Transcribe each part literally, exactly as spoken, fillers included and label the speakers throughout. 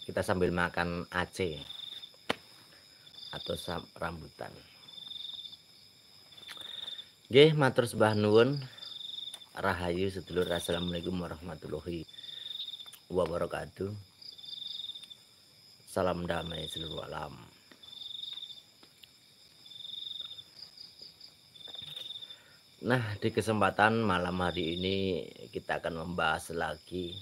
Speaker 1: kita sambil makan Aceh atau rambutan. Nggih, matur sembah nuwun. Rahayu sedulur, assalamualaikum warahmatullahi wabarakatuh. Salam damai seluruh alam. Nah, di kesempatan malam hari ini kita akan membahas lagi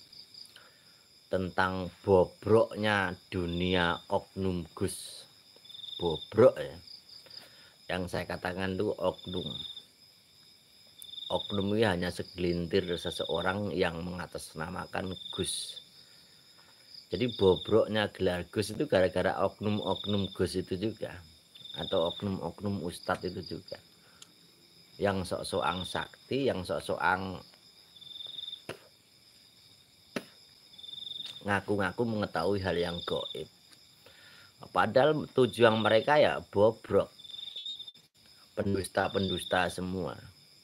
Speaker 1: tentang bobroknya dunia oknum Gus. Bobrok ya. Yang saya katakan itu oknum. Oknum itu hanya segelintir seseorang yang mengatasnamakan Gus. Jadi bobroknya gelar Gus itu gara-gara oknum-oknum Gus itu juga. Atau oknum-oknum ustadz itu juga. Yang sok-sokan sakti, yang sok-sokan ngaku-ngaku mengetahui hal yang gaib. Padahal tujuan mereka ya bobrok. Pendusta-pendusta semua.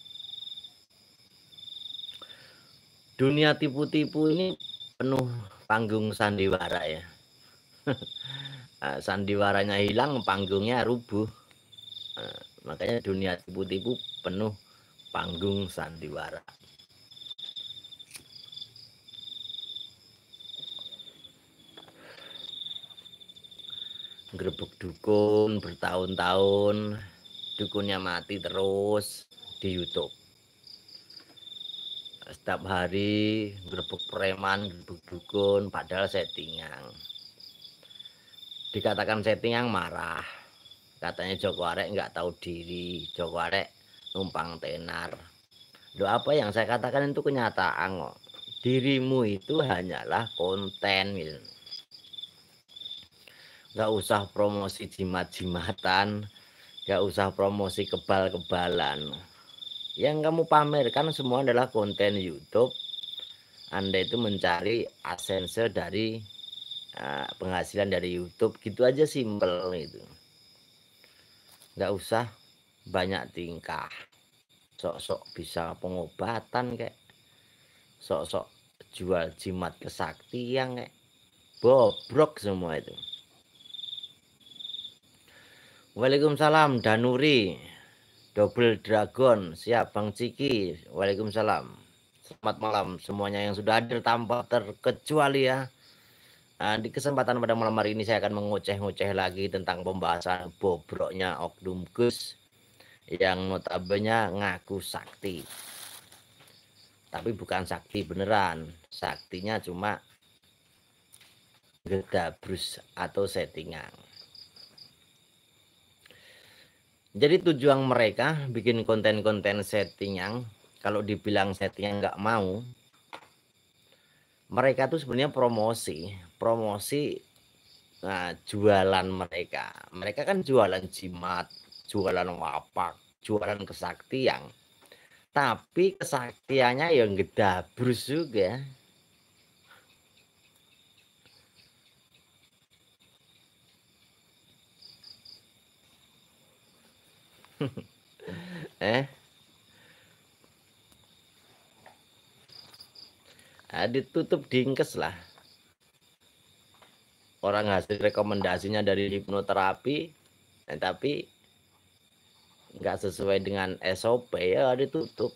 Speaker 1: Dunia tipu-tipu ini penuh panggung sandiwara ya. Sandiwaranya hilang, panggungnya rubuh. Nah, makanya dunia tipu-tipu penuh panggung sandiwara. Grebek dukun bertahun-tahun, dukunnya mati terus di YouTube. Setiap hari grebek preman, grebek dukun, padahal settingan. Dikatakan settingan marah. Katanya Joko Arek nggak tahu diri, Joko Arek numpang tenar. Loh, apa yang saya katakan itu kenyataan kok. Dirimu itu hanyalah konten gitu. Nggak usah promosi jimat-jimatan, nggak usah promosi kebal-kebalan. Yang kamu pamerkan semua adalah konten YouTube. Anda itu mencari asense dari uh, penghasilan dari YouTube, gitu aja, simpel itu. Nggak usah banyak tingkah. Sok-sok bisa pengobatan kayak, sok-sok jual jimat kesaktian kayak, bobrok semua itu. Waalaikumsalam Danuri, Double Dragon, siap Bang Ciki. Waalaikumsalam. Selamat malam semuanya yang sudah hadir tanpa terkecuali ya. Nah, di kesempatan pada malam hari ini saya akan mengoceh-ngoceh lagi tentang pembahasan bobroknya oknum Gus yang notabene ngaku sakti. Tapi bukan sakti beneran, saktinya cuma gedabrus atau settingan. Jadi tujuan mereka bikin konten-konten settingan, kalau dibilang settingan nggak mau, mereka tuh sebenarnya promosi, promosi nah, jualan mereka. Mereka kan jualan jimat, jualan wapak, jualan kesaktian. Tapi kesaktiannya yang gedabrus juga. eh nah, ditutup dingkes lah. Orang hasil rekomendasinya dari hipnoterapi, nah, tapi nggak sesuai dengan S O P ya ditutup.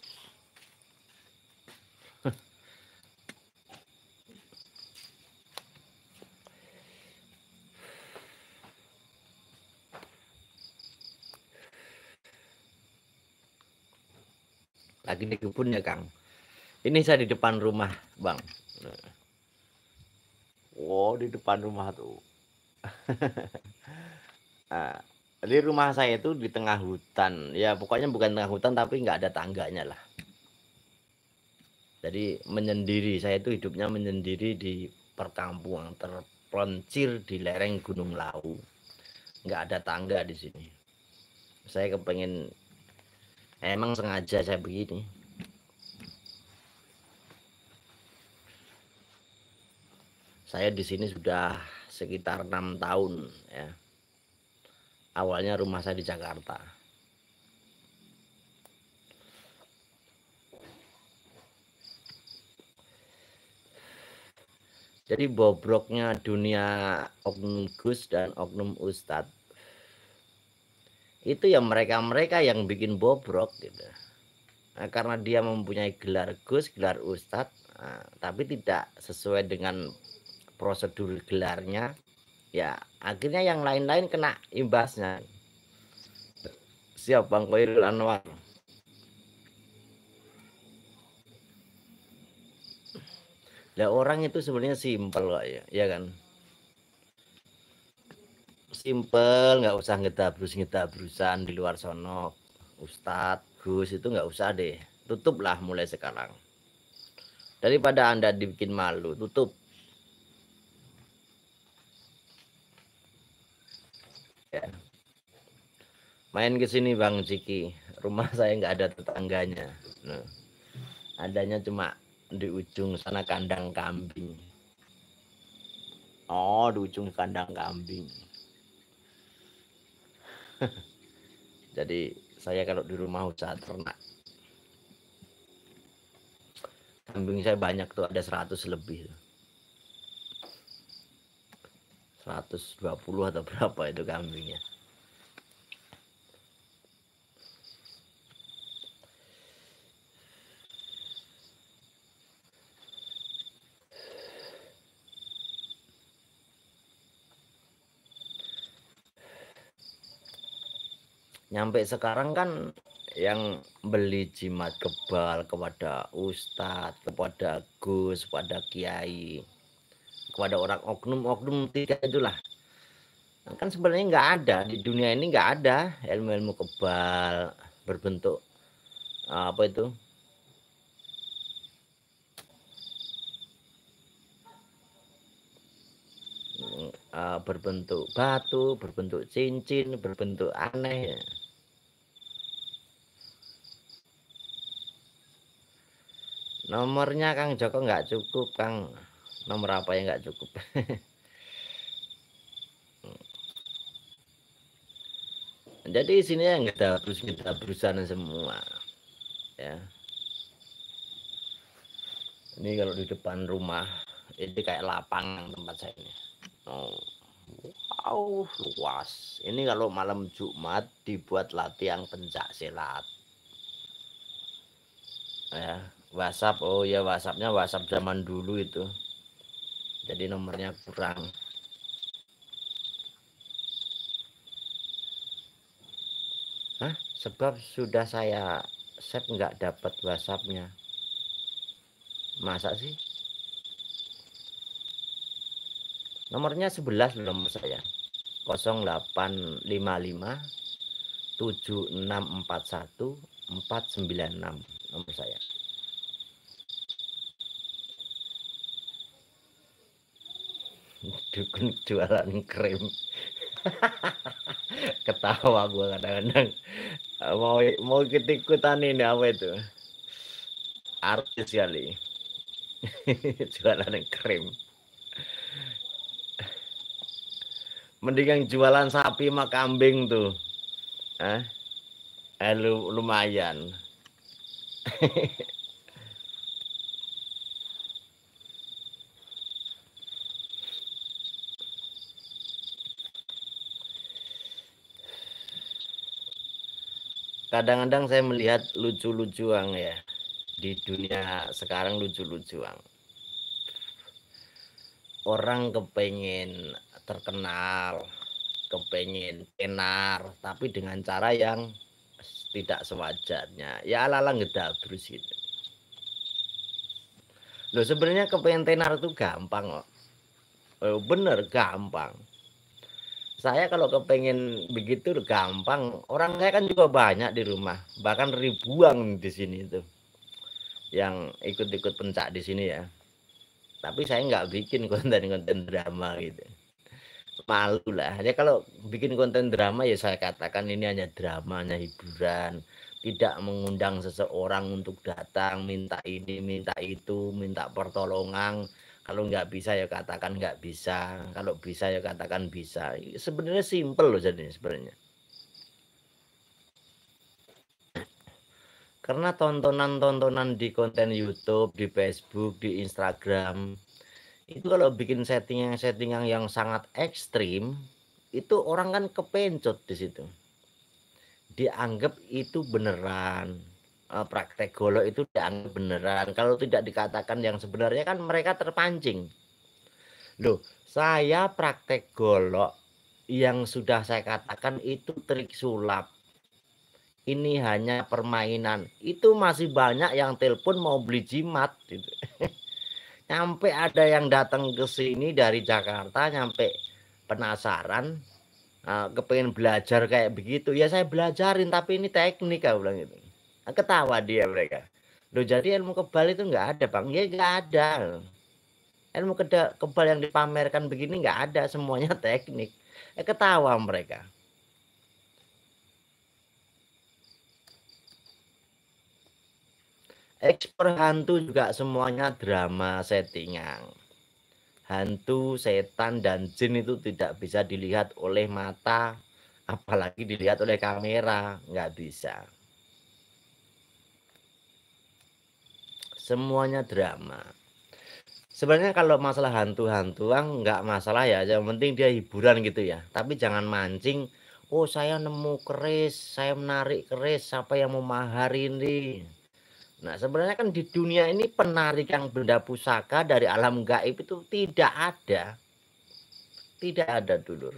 Speaker 1: Lagi di kebun ya Kang. Ini saya di depan rumah Bang. Wow, di depan rumah tuh. Nah, di rumah saya itu di tengah hutan. Ya pokoknya bukan tengah hutan tapi nggak ada tangganya lah. Jadi menyendiri, saya itu hidupnya menyendiri di perkampungan terpencil di lereng Gunung Lawu. Nggak ada tangga di sini. Saya kepengen, emang sengaja saya begini. Saya di sini sudah sekitar enam tahun ya. Awalnya rumah saya di Jakarta. Jadi bobroknya dunia oknum Gus dan oknum Ustadz itu ya mereka-mereka yang bikin bobrok gitu. Nah, karena dia mempunyai gelar Gus, gelar Ustadz, nah, tapi tidak sesuai dengan prosedur gelarnya, ya akhirnya yang lain-lain kena imbasnya. Siap Bang Khairul Anwar. Lah orang itu sebenarnya simpel kok ya, ya kan? Simpel, nggak usah ngedabrus-ngedabrusan di luar sono. Ustadz, Gus itu nggak usah deh. Tutuplah mulai sekarang. Daripada Anda dibikin malu, tutup. Ya. Main ke sini Bang Ciki. Rumah saya nggak ada tetangganya. Nah, adanya cuma di ujung sana kandang kambing. Oh, di ujung kandang kambing. Jadi saya kalau di rumah usaha ternak. Kambing saya banyak tuh, ada seratus lebih. seratus dua puluh atau berapa itu kambingnya. Nyampe sekarang kan yang beli jimat kebal kepada Ustadz, kepada Gus, kepada Kiai, kepada orang oknum-oknum tiga itulah. Kan sebenarnya nggak ada di dunia ini, nggak ada ilmu-ilmu kebal berbentuk apa itu uh, berbentuk batu, berbentuk cincin, berbentuk aneh. Nomornya Kang Joko nggak cukup Kang. Nomor apa yang nggak cukup? Jadi sini ya nggak ada terus kita berusaha semua ya. Ini kalau di depan rumah ini kayak lapangan tempat saya ini. Oh, wow, luas. Ini kalau malam Jumat dibuat latihan pencak silat. Ya, WhatsApp. Oh ya, WhatsAppnya WhatsApp zaman dulu itu. Jadi nomornya kurang. Hah? Sebab sudah saya save nggak dapat WhatsAppnya. Masa sih? Nomornya sebelas nomor saya. nol delapan lima lima tujuh enam empat satu empat sembilan enam nomor saya. Dukun jualan krim. Ketawa gua kadang-kadang. Mau mau ikut-ikutan ini apa itu? Artis kali. Jualan krim. Mending yang jualan sapi sama kambing tuh. Hah? Eh, lumayan. Kadang-kadang saya melihat lucu-lucuan ya di dunia sekarang, lucu-lucuan. Orang kepengen terkenal, kepengen tenar, tapi dengan cara yang tidak sewajarnya. Ya ala-ala ngedabrus gitu. Loh sebenarnya kepengen tenar itu gampang kok. Oh, bener gampang. Saya kalau kepengen begitu gampang. Orang saya kan juga banyak di rumah, bahkan ribuan di sini itu yang ikut-ikut pencak di sini ya. Tapi saya nggak bikin konten-konten drama gitu. Malu lah. Ya kalau bikin konten drama ya saya katakan ini hanya drama, hanya hiburan. Tidak mengundang seseorang untuk datang, minta ini, minta itu, minta pertolongan. Kalau nggak bisa ya katakan nggak bisa. Kalau bisa ya katakan bisa. Sebenarnya simpel loh jadi sebenarnya. Karena tontonan-tontonan di konten YouTube, di Facebook, di Instagram Itu kalau bikin settingan-settingan yang sangat ekstrim, itu orang kan kepencot di situ. Dianggap itu beneran, eee, praktek golok itu dianggap beneran, kalau tidak dikatakan yang sebenarnya kan mereka terpancing. Loh, saya praktek golok yang sudah saya katakan itu trik sulap. Ini hanya permainan, itu masih banyak yang telepon mau beli jimat gitu. Nyampe ada yang datang ke sini dari Jakarta, nyampe penasaran, eee, kepengen belajar kayak begitu, ya saya belajarin tapi ini teknik aku bilang gitu. Ketawa dia mereka, "Loh jadi ilmu kebal itu nggak ada Bang?" "Ya nggak ada, ilmu keda kebal yang dipamerkan begini nggak ada, semuanya teknik." Eh, ketawa mereka. Ekspor hantu juga semuanya drama settingan. Hantu, setan, dan jin itu tidak bisa dilihat oleh mata, apalagi dilihat oleh kamera, nggak bisa. Semuanya drama. Sebenarnya kalau masalah hantu-hantuan nggak masalah ya, yang penting dia hiburan gitu ya. Tapi jangan mancing, "Oh saya nemu keris, saya menarik keris, siapa yang mau mahar ini?" Nah sebenarnya kan di dunia ini penarikan benda pusaka dari alam gaib itu tidak ada. Tidak ada dulur.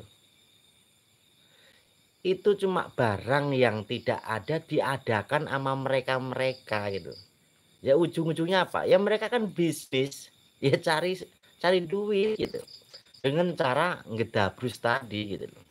Speaker 1: Itu cuma barang yang tidak ada diadakan sama mereka-mereka gitu. Ya ujung-ujungnya apa? Ya mereka kan bisnis, ya cari cari duit gitu. Dengan cara ngedabrus tadi gitu loh.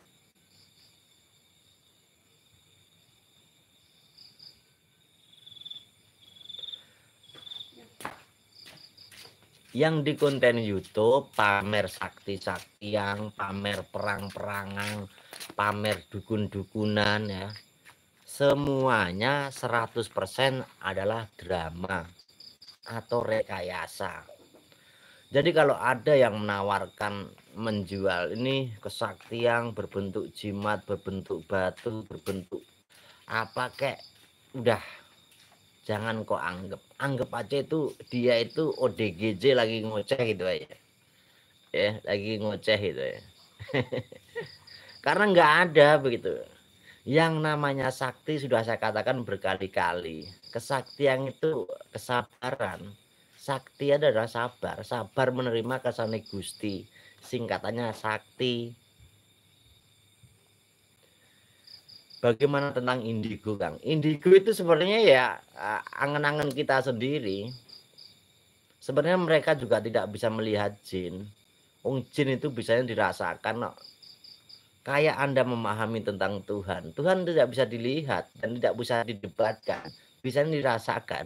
Speaker 1: Yang di konten YouTube pamer sakti-saktian, pamer perang-perangan, pamer dukun-dukunan ya. Semuanya seratus persen adalah drama atau rekayasa. Jadi kalau ada yang menawarkan menjual ini kesaktian berbentuk jimat, berbentuk batu, berbentuk apa kek, udah jangan kok anggap. Anggap aja itu dia itu O D G J lagi ngoceh gitu aja. Ya, lagi ngoceh itu ya. Karena nggak ada begitu. Yang namanya sakti sudah saya katakan berkali-kali. Kesaktian itu kesabaran. Sakti adalah sabar, sabar menerima kersane Gusti. Singkatannya sakti. Bagaimana tentang indigo, Kang? Indigo itu sebenarnya ya eh, angan-angan kita sendiri. Sebenarnya mereka juga tidak bisa melihat jin. Wong jin itu bisanya dirasakan kok. Kayak Anda memahami tentang Tuhan. Tuhan tidak bisa dilihat dan tidak bisa didebatkan. Bisa dirasakan.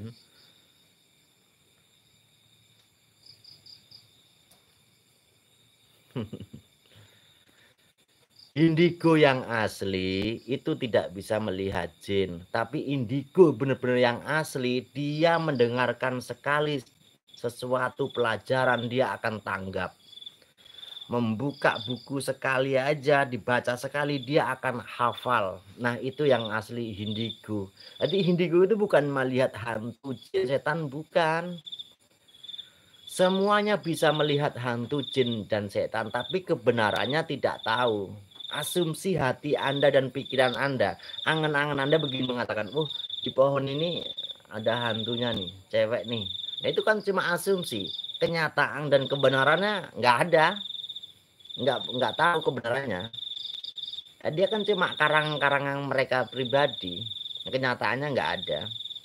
Speaker 1: Indigo yang asli itu tidak bisa melihat jin. Tapi indigo benar-benar yang asli, dia mendengarkan sekali sesuatu pelajaran dia akan tanggap. Membuka buku sekali aja, dibaca sekali dia akan hafal. Nah itu yang asli indigo. Jadi indigo itu bukan melihat hantu jin setan, bukan. Semuanya bisa melihat hantu jin dan setan, tapi kebenarannya tidak tahu. Asumsi hati Anda dan pikiran Anda, angan-angan Anda begini mengatakan, oh di pohon ini ada hantunya nih, cewek nih. Nah, itu kan cuma asumsi. Kenyataan dan kebenarannya nggak ada. nggak nggak tahu kebenarannya. Eh, dia kan cuma karang-karangan mereka pribadi, kenyataannya nggak ada.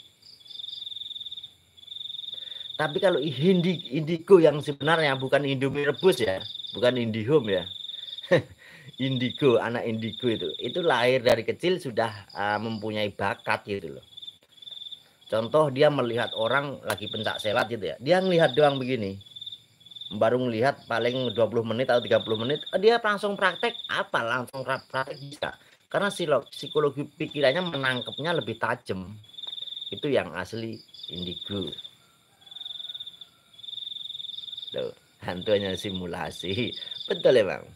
Speaker 1: Tapi kalau indi, indigo yang sebenarnya bukan Indomie rebus ya, bukan Indihome ya. Indigo, anak indigo itu itu lahir dari kecil sudah uh, mempunyai bakat gitu loh. Contoh dia melihat orang lagi pencak silat gitu ya, dia ngelihat doang begini, baru ngelihat paling dua puluh menit atau tiga puluh menit dia langsung praktek, apa langsung praktek bisa, karena psikologi pikirannya menangkapnya lebih tajam. Itu yang asli indigo. Loh, hantunya simulasi. Betul ya Bang?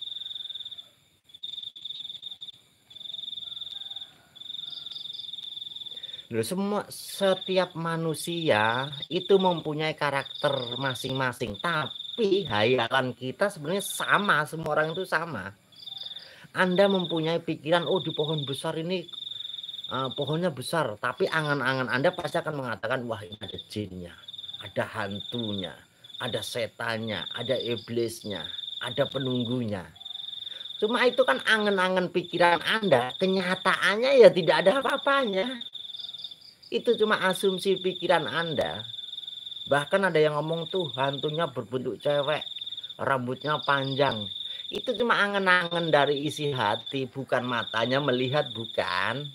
Speaker 1: Loh, semua setiap manusia itu mempunyai karakter masing-masing, tapi Tapi hayalan kita sebenarnya sama, semua orang itu sama. Anda mempunyai pikiran, oh di pohon besar ini uh, pohonnya besar, tapi angan-angan Anda pasti akan mengatakan, wah ini ada jinnya, ada hantunya, ada setannya, ada iblisnya, ada penunggunya. Cuma itu kan angan-angan pikiran Anda, kenyataannya ya tidak ada apa-apanya. Itu cuma asumsi pikiran Anda. Bahkan ada yang ngomong tuh hantunya berbentuk cewek, rambutnya panjang. Itu cuma angan-angan dari isi hati, bukan matanya melihat, bukan.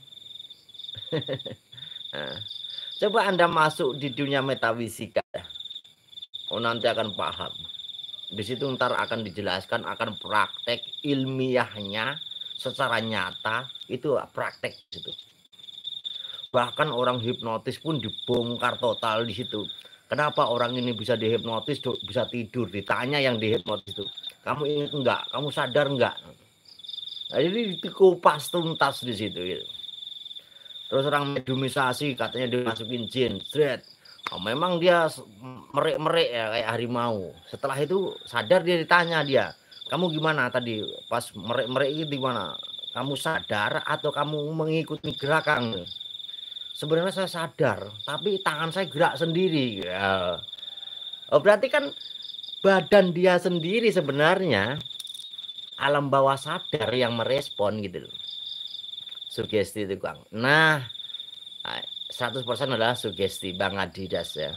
Speaker 1: Nah, coba Anda masuk di dunia metafisika. Oh, nanti akan paham. Di situ ntar akan dijelaskan, akan praktek ilmiahnya secara nyata, itu praktek gitu. Bahkan orang hipnotis pun dibongkar total di situ. Kenapa orang ini bisa dihipnotis, bisa tidur? Ditanya yang dihipnotis itu, kamu ingat enggak? Kamu sadar enggak? Nah, jadi dikupas tuntas di situ. Gitu. Terus orang mediumisasi katanya dimasukin jin, thread. Oh, memang dia merik-merik ya kayak harimau. Setelah itu sadar dia ditanya dia, kamu gimana tadi pas merik-merik itu gimana? Kamu sadar atau kamu mengikuti gerakan? Sebenarnya saya sadar, tapi tangan saya gerak sendiri. Ya. Oh, berarti kan badan dia sendiri sebenarnya alam bawah sadar yang merespon gitu loh. Sugesti itu Kang. Nah, seratus persen adalah sugesti Bang Adidas ya.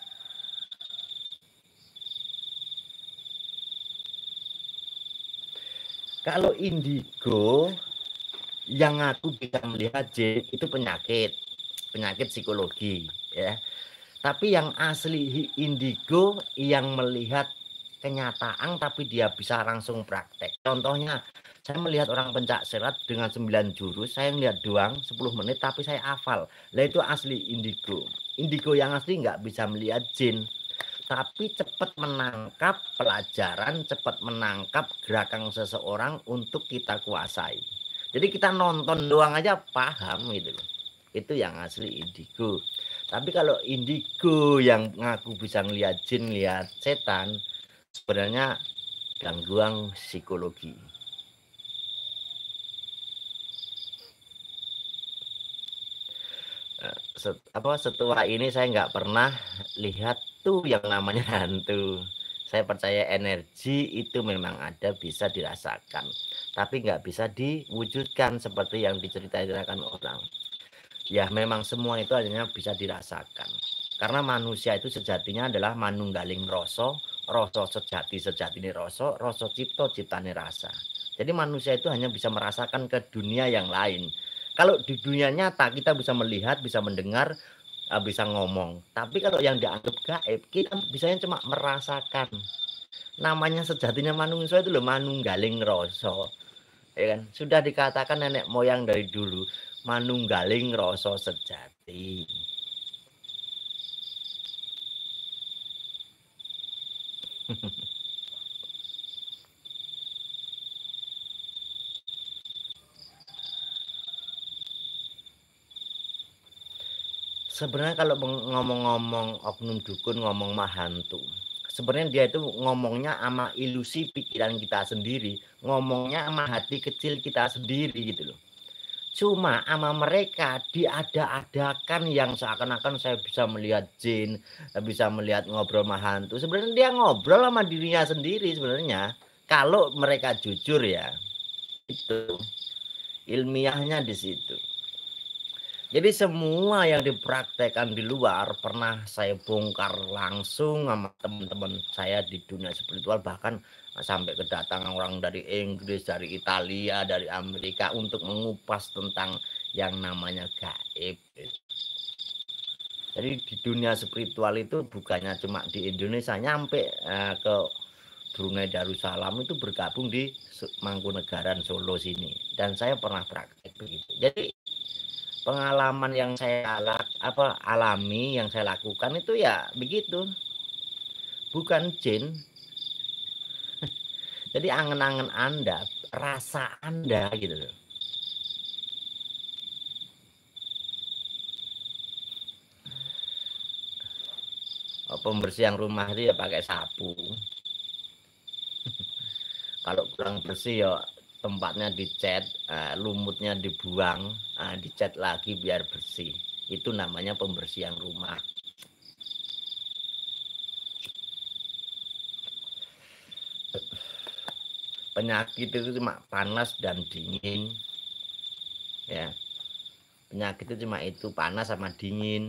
Speaker 1: Kalau indigo yang aku bisa melihat jin itu penyakit, penyakit psikologi ya. Tapi yang asli indigo yang melihat kenyataan tapi dia bisa langsung praktek. Contohnya saya melihat orang pencak silat dengan sembilan jurus, saya melihat doang sepuluh menit tapi saya hafal. Lah itu asli indigo. Indigo yang asli nggak bisa melihat jin. Tapi cepat menangkap pelajaran, cepat menangkap gerakan seseorang untuk kita kuasai. Jadi kita nonton doang aja paham gitu loh. Itu yang asli indigo. Tapi kalau indigo yang ngaku bisa ngeliat jin, lihat setan, sebenarnya gangguan psikologi. Set, apa setua ini saya nggak pernah lihat tuh yang namanya hantu. Saya percaya energi itu memang ada, bisa dirasakan, tapi nggak bisa diwujudkan seperti yang diceritakan orang. Ya memang semua itu hanya bisa dirasakan. Karena manusia itu sejatinya adalah manunggaling rasa, rasa sejati sejatine rasa, rasa cipta ciptane rasa. Jadi manusia itu hanya bisa merasakan ke dunia yang lain. Kalau di dunia nyata kita bisa melihat, bisa mendengar, bisa ngomong. Tapi kalau yang dianggap gaib, kita bisanya cuma merasakan. Namanya sejatinya manusia itu loh manunggaling rasa. Ya kan? Sudah dikatakan nenek moyang dari dulu, manunggaling rasa sejati. Sebenarnya kalau ngomong-ngomong oknum dukun, ngomong mahantu, sebenarnya dia itu ngomongnya sama ilusi pikiran kita sendiri, ngomongnya sama hati kecil kita sendiri gitu loh. Cuma sama mereka diada-adakan yang seakan-akan saya bisa melihat jin, bisa melihat ngobrol sama hantu. Sebenarnya dia ngobrol sama dirinya sendiri sebenarnya. Kalau mereka jujur ya, itu ilmiahnya di situ. Jadi semua yang dipraktekkan di luar pernah saya bongkar langsung sama teman-teman saya di dunia spiritual, bahkan sampai kedatangan orang dari Inggris, dari Italia, dari Amerika untuk mengupas tentang yang namanya gaib. Jadi di dunia spiritual itu bukannya cuma di Indonesia, nyampe eh, ke Brunei Darussalam itu bergabung di Mangkunegaran Solo sini, dan saya pernah praktek begitu. Jadi pengalaman yang saya apa alami, yang saya lakukan itu ya begitu, bukan jin. Jadi angen-angen Anda, rasa Anda gitu loh. Pembersihan rumah itu ya pakai sapu, Kalau kurang bersih ya tempatnya dicat, uh, lumutnya dibuang, uh, dicat lagi biar bersih. Itu namanya pembersihan rumah. Penyakit itu cuma panas dan dingin, ya. Penyakit itu cuma itu, panas sama dingin.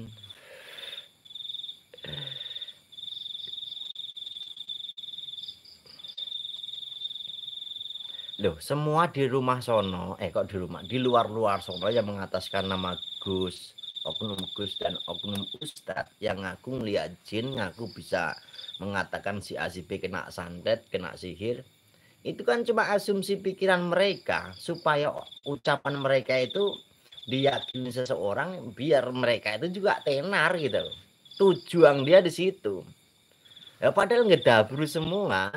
Speaker 1: Loh, semua di rumah sono, eh kok di rumah, di luar-luar sono yang mengataskan nama Gus, oknum Gus dan oknum Ustadz yang ngaku ngeliat jin, ngaku bisa mengatakan si A si B kena santet, kena sihir. Itu kan cuma asumsi pikiran mereka supaya ucapan mereka itu diyakini seseorang biar mereka itu juga tenar gitu. Tujuan dia di situ. Ya padahal ngedabru semua.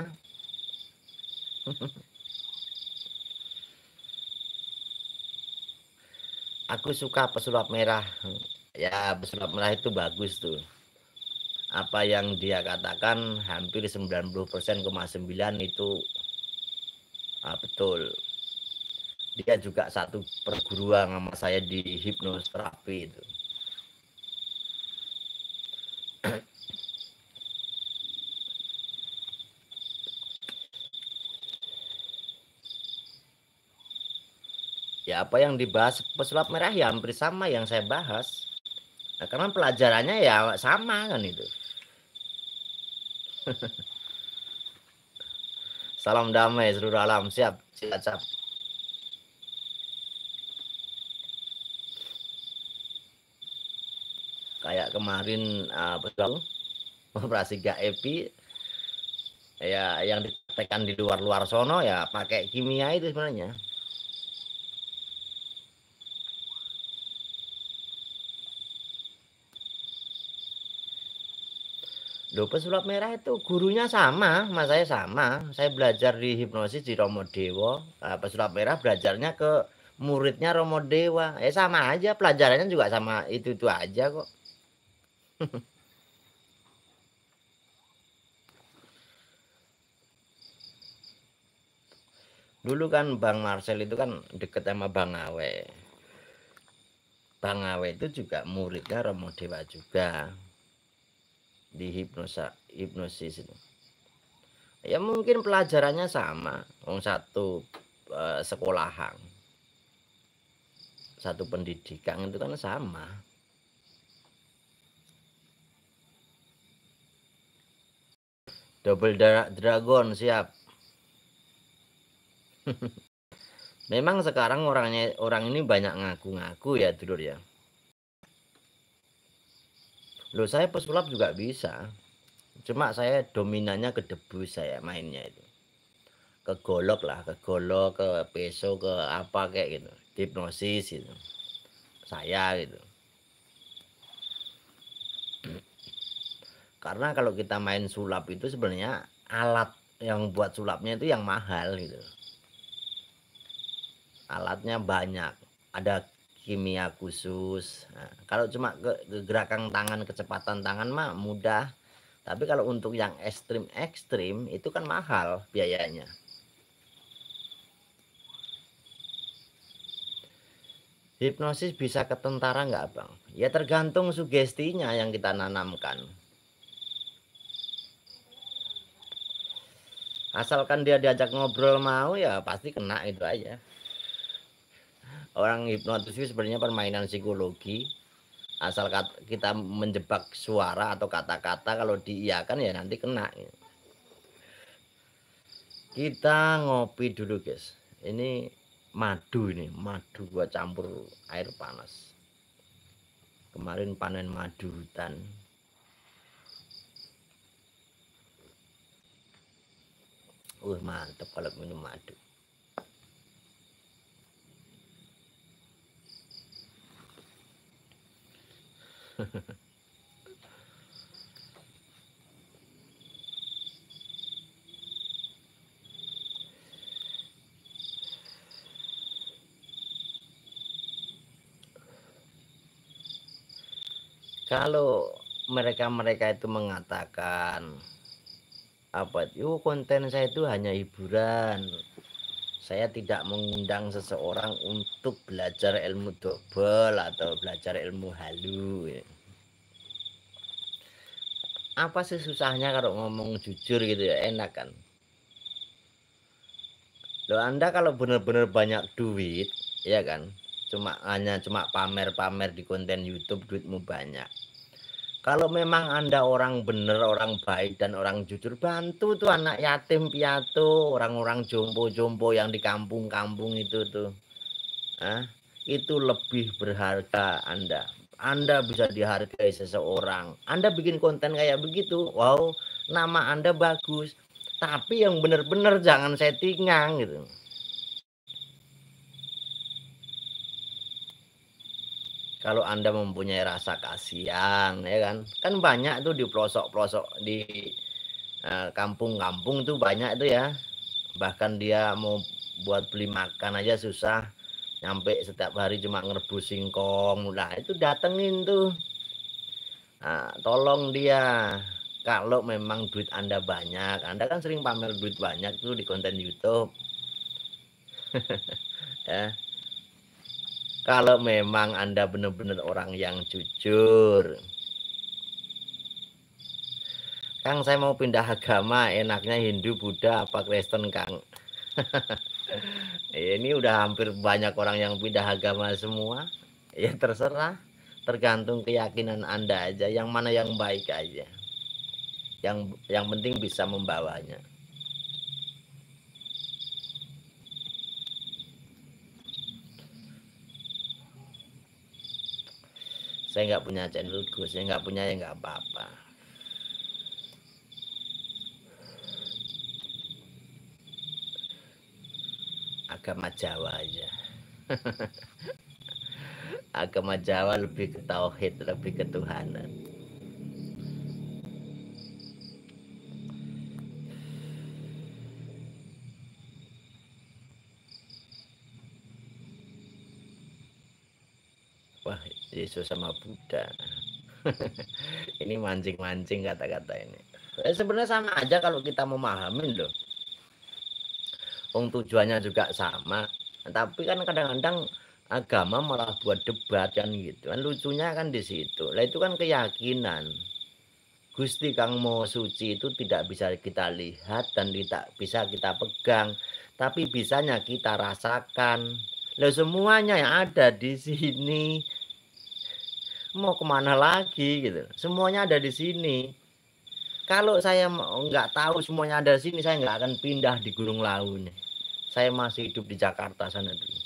Speaker 1: Aku suka pesulap merah. Ya, pesulap merah itu bagus tuh. Apa yang dia katakan hampir sembilan puluh persen koma sembilan itu ah, betul. Dia juga satu perguruan sama saya di hipnoterapi itu. Ya apa yang dibahas pesulap merah ya hampir sama yang saya bahas. Nah, karena pelajarannya ya sama kan itu. Salam damai seluruh alam, siap, siap, siap. Kayak kemarin uh, operasi G A E P I ya yang ditekan di luar-luar sono ya pakai kimia itu sebenarnya. Loh, pesulap merah itu gurunya sama, mas saya sama. Saya belajar di hipnosis di Romo Dewa. Nah, pesulap merah belajarnya ke muridnya Romo Dewa. Ya sama aja, pelajarannya juga sama itu-itu aja kok. Dulu kan Bang Marcel itu kan deket sama Bang Awe. Bang Awe itu juga muridnya Romo Dewa juga. Di hipnosa, hipnosis itu. Ya mungkin pelajarannya sama. Wong satu uh, sekolahan. Satu pendidikan itu kan sama. Double Dragon siap. Memang sekarang orangnya orang ini banyak ngaku-ngaku ya dulur ya. Loh saya pesulap juga bisa. Cuma saya dominannya ke debu saya mainnya itu. Ke golok lah, ke golok, ke peso, ke apa kayak gitu. Hipnosis gitu. Saya gitu. Karena kalau kita main sulap itu sebenarnya alat yang buat sulapnya itu yang mahal gitu. Alatnya banyak, ada kimia khusus. Nah, kalau cuma ke, ke gerakan tangan, kecepatan tangan mah mudah. Tapi kalau untuk yang ekstrim-ekstrim itu kan mahal biayanya. Hipnosis bisa ke tentara nggak bang? Ya tergantung sugestinya yang kita nanamkan. Asalkan dia diajak ngobrol mau ya pasti kena itu aja. Orang hipnotis itu sebenarnya permainan psikologi. Asal kita menjebak suara atau kata-kata kalau diiyakan ya nanti kena. Kita ngopi dulu guys. Ini madu ini, madu gua campur air panas. Kemarin panen madu hutan. Uh mantep kalau minum madu. Kalau mereka-mereka itu mengatakan Apa itu konten saya itu hanya hiburan. Saya tidak mengundang seseorang untuk belajar ilmu double atau belajar ilmu halu ya. Apa sih susahnya kalau ngomong jujur gitu ya, enak kan. Loh Anda kalau benar-benar banyak duit ya kan, cuma hanya cuma pamer-pamer di konten YouTube duitmu banyak. Kalau memang Anda orang bener, orang baik dan orang jujur, bantu tuh anak yatim piatu, orang-orang jompo-jompo yang di kampung-kampung itu tuh. Ah, itu lebih berharga Anda. Anda bisa dihargai seseorang. Anda bikin konten kayak begitu, wow, nama Anda bagus. Tapi yang bener-bener jangan settingan gitu. Kalau Anda mempunyai rasa kasihan, ya kan? Kan banyak tuh di pelosok-pelosok di eh, kampung-kampung tuh banyak tuh ya. Bahkan dia mau buat beli makan aja susah. Nyampe setiap hari cuma ngerebus singkong. Nah, itu datengin tuh. Nah, tolong dia. Kalau memang duit Anda banyak, Anda kan sering pamer duit banyak tuh di konten YouTube. Ya. Kalau memang Anda benar-benar orang yang jujur, Kang, saya mau pindah agama, enaknya Hindu, Buddha, apa Kristen, Kang? Ini udah hampir banyak orang yang pindah agama semua. Ya terserah, tergantung keyakinan Anda aja, yang mana yang baik aja. Yang yang penting bisa membawanya. Saya nggak punya channel Gus, saya nggak punya ya nggak apa-apa. Agama Jawa aja. Agama Jawa lebih ke tauhid, lebih ke Tuhanan. Wah, Yesus sama Buddha. Ini mancing-mancing kata-kata ini. Eh, sebenarnya sama aja kalau kita memahamin loh. Wong tujuannya juga sama. Tapi kan kadang-kadang agama malah buat debat kan gitu. Kan lucunya kan di situ. Lah itu kan keyakinan. Gusti Kang Maha Suci itu tidak bisa kita lihat dan tidak bisa kita pegang, tapi bisanya kita rasakan. Lah semuanya yang ada di sini mau kemana lagi gitu. Semuanya ada di sini. Kalau saya nggak tahu semuanya ada di sini, saya nggak akan pindah di Gunung Lawu nih. Saya masih hidup di Jakarta sana dulu.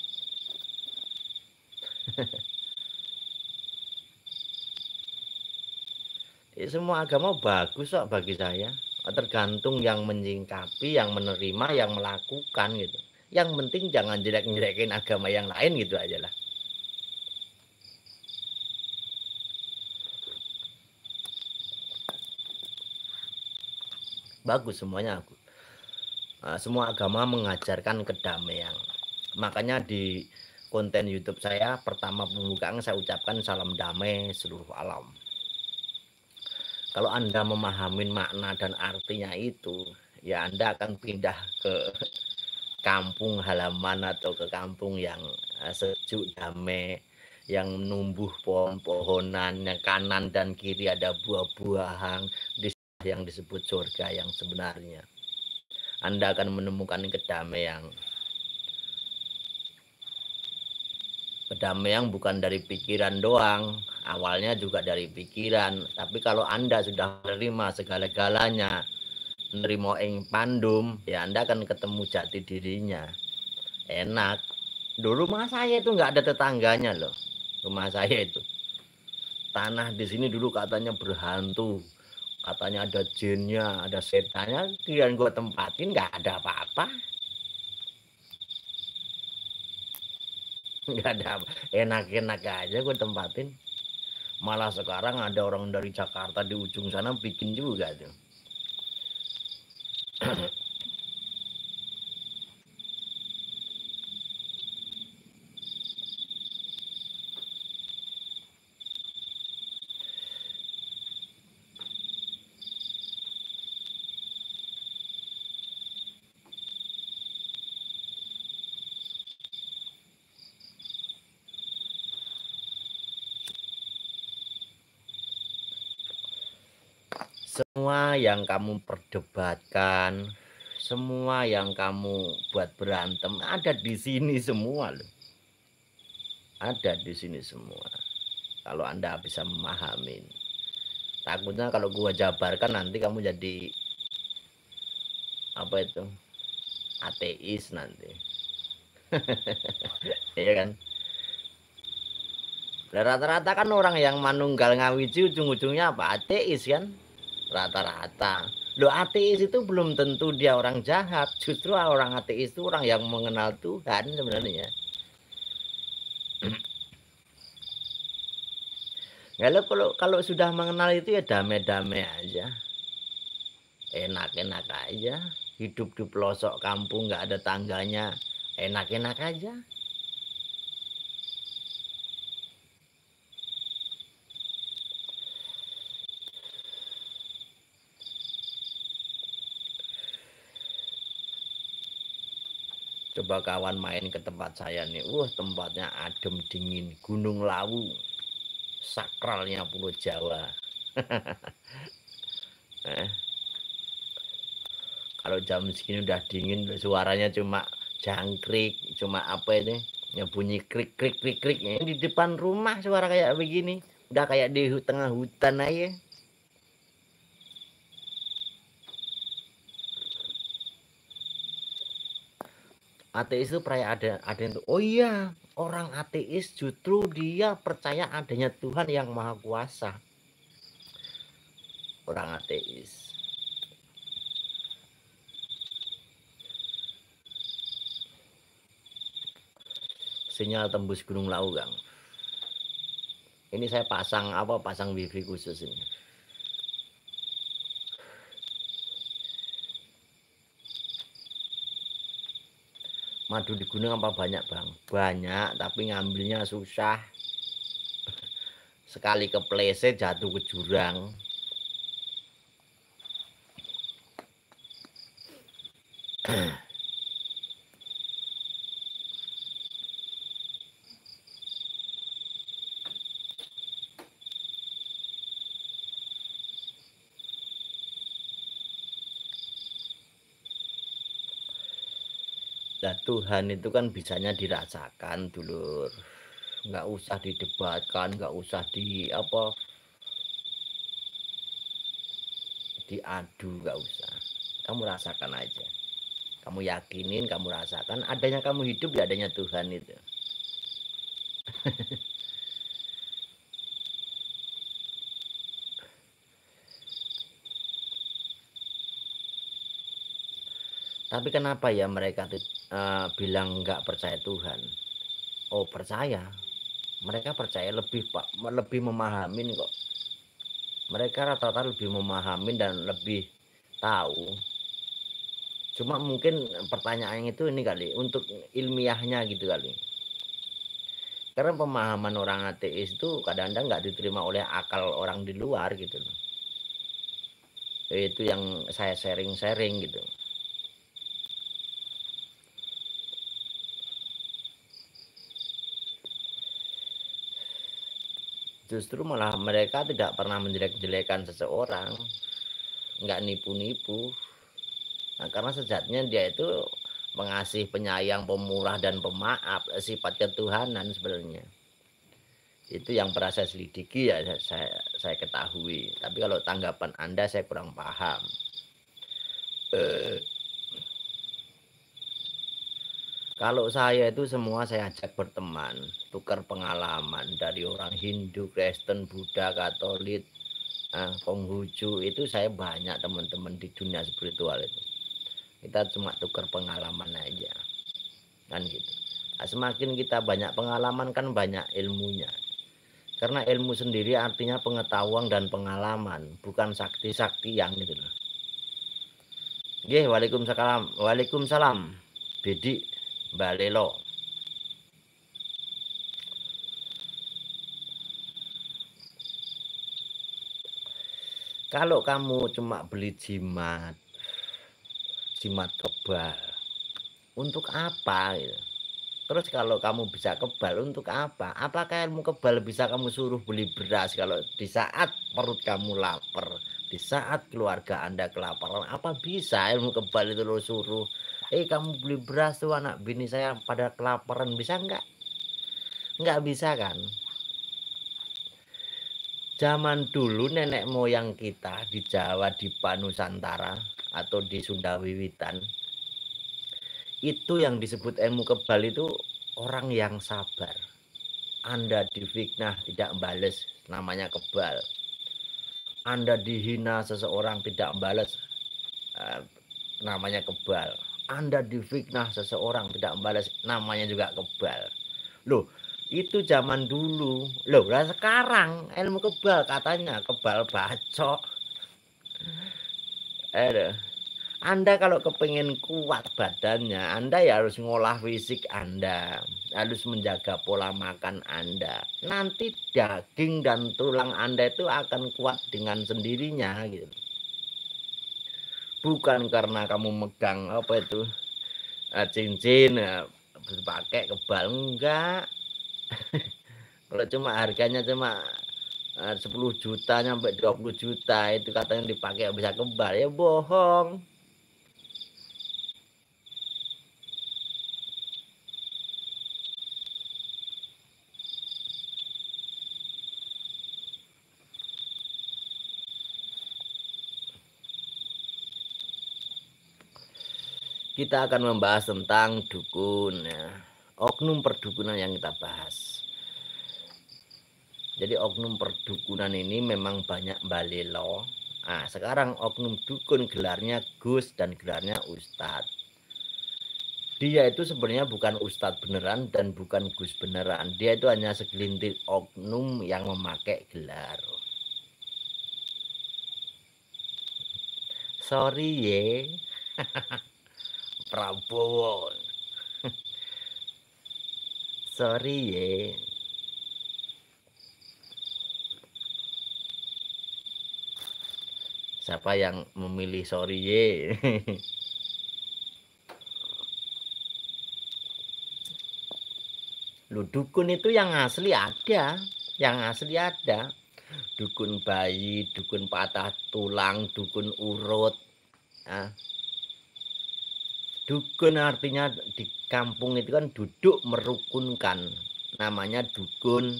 Speaker 1: Ya, semua agama bagus kok bagi saya. Tergantung yang menyingkapi, yang menerima, yang melakukan gitu. Yang penting jangan jelek-jelekin agama yang lain gitu aja lah. Bagus semuanya aku. Nah, semua agama mengajarkan kedamaian. Makanya di konten YouTube saya pertama pembukaan saya ucapkan salam damai seluruh alam. Kalau Anda memahami makna dan artinya itu, ya Anda akan pindah ke kampung halaman atau ke kampung yang eh, sejuk damai, yang numbuh pohon-pohonan, yang kanan dan kiri ada buah-buahan, yang disebut surga yang sebenarnya. Anda akan menemukan kedamaian. Kedamaian bukan dari pikiran doang, awalnya juga dari pikiran. Tapi kalau Anda sudah menerima segala-galanya, menerima ing pandum, ya Anda akan ketemu jati dirinya. Enak. Dulu rumah saya itu nggak ada tetangganya loh. Rumah saya itu. Tanah di sini dulu katanya berhantu. Katanya ada jinnya, ada setannya. Kirain gue tempatin nggak ada apa-apa. Nggak ada apa. Enak-enak aja gue tempatin. Malah sekarang ada orang dari Jakarta di ujung sana bikin juga tuh. semua yang kamu perdebatkan, semua yang kamu buat berantem ada di sini semua loh. Ada di sini semua. Kalau Anda bisa memahami. Takutnya kalau gua jabarkan nanti kamu jadi apa itu? Ateis nanti. Iya kan? Rata-rata kan orang yang manunggal ngawiji ujung-ujungnya apa? Ateis kan? Rata-rata. Loh, ateis itu belum tentu dia orang jahat. Justru orang ateis itu orang yang mengenal Tuhan sebenarnya. Kalau kalau kalau sudah mengenal itu ya damai-damai aja. Enak-enak aja. Hidup di pelosok kampung nggak ada tangganya. Enak-enak aja. Coba kawan main ke tempat saya nih. Wah, tempatnya adem dingin, Gunung Lawu. Sakralnya Pulau Jawa. eh, kalau jam segini udah dingin, suaranya cuma jangkrik, cuma apa ini? Ya bunyi krik krik krik krik. Ini di depan rumah suara kayak begini. Udah kayak di tengah hutan aja. Ateis itu percaya ada ada yang tuh. Oh iya, orang ateis justru dia percaya adanya Tuhan yang Maha Kuasa. Orang ateis. Sinyal tembus Gunung Lawu, Kang. Ini saya pasang apa? Pasang wifi khusus ini. Madu di gunung apa banyak, Bang? Banyak, tapi ngambilnya susah. Sekali kepleset jatuh ke jurang. Nah, Tuhan itu kan bisanya dirasakan, dulur. Nggak usah didebatkan, nggak usah di apa diadu, nggak usah. Kamu rasakan aja. Kamu yakinin, kamu rasakan adanya kamu hidup ya adanya Tuhan itu. Tapi kenapa ya mereka uh, bilang nggak percaya Tuhan? Oh, percaya. Mereka percaya lebih pak, lebih memahami kok. Mereka rata-rata lebih memahami dan lebih tahu. Cuma mungkin pertanyaan itu ini kali untuk ilmiahnya gitu kali. Karena pemahaman orang ateis itu kadang-kadang nggak diterima oleh akal orang di luar gitu loh. Itu yang saya sharing-sharing gitu. Justru malah mereka tidak pernah menjelek-jelekan seseorang, nggak nipu-nipu. Nah, karena sejatinya dia itu pengasih, penyayang, pemurah, dan pemaaf, sifat ketuhanan sebenarnya. Itu yang pernah saya selidiki ya saya, saya ketahui. Tapi kalau tanggapan Anda saya kurang paham. Uh. Kalau saya itu semua saya ajak berteman, tukar pengalaman dari orang Hindu, Kristen, Buddha, Katolik, eh, Konghucu, itu saya banyak teman-teman di dunia spiritual itu. Kita cuma tukar pengalaman aja, kan gitu. Nah, semakin kita banyak pengalaman kan banyak ilmunya. Karena ilmu sendiri artinya pengetahuan dan pengalaman, bukan sakti-sakti yang itu loh. Nggih, waalaikumsalam, waalaikumsalam. Bedi Mbak Lelo. Kalau kamu cuma beli jimat, jimat kebal, untuk apa gitu? Terus kalau kamu bisa kebal untuk apa? Apakah ilmu kebal bisa kamu suruh beli beras kalau di saat perut kamu lapar, Di saat keluarga Anda kelaparan, apa bisa ilmu kebal itu lo suruh, "Eh, kamu beli beras tuh anak bini saya pada kelaparan." Bisa nggak? Nggak bisa kan? Zaman dulu nenek moyang kita di Jawa, di Panusantara, atau di Sunda Wiwitan, itu yang disebut ilmu kebal itu orang yang sabar. Anda difitnah tidak bales, namanya kebal. Anda dihina seseorang tidak balas, eh, namanya kebal. Anda difitnah seseorang tidak balas, namanya juga kebal. Loh, itu zaman dulu. Loh, lah sekarang ilmu kebal katanya kebal bacok. Aduh. Anda kalau kepengen kuat badannya, Anda ya harus ngolah fisik Anda, harus menjaga pola makan Anda. Nanti daging dan tulang Anda itu akan kuat dengan sendirinya gitu. Bukan karena kamu megang apa itu eh, cincin ya, pakai kebal, enggak. Kalau cuma harganya cuma eh, sepuluh juta sampai dua puluh juta itu katanya dipakai bisa kebal, ya bohong. Kita akan membahas tentang dukun ya. Oknum perdukunan yang kita bahas. Jadi oknum perdukunan ini memang banyak balelo. Nah, sekarang oknum dukun gelarnya Gus dan gelarnya Ustadz. Dia itu sebenarnya bukan Ustadz beneran dan bukan Gus beneran. Dia itu hanya segelintir oknum yang memakai gelar. Sorry ye, Prabowo. Sorry ye. Siapa yang memilih sorry ye? Lu dukun itu yang asli ada, yang asli ada. Dukun bayi, dukun patah tulang, dukun urut. Nah, dukun artinya di kampung itu kan duduk merukunkan. Namanya dukun.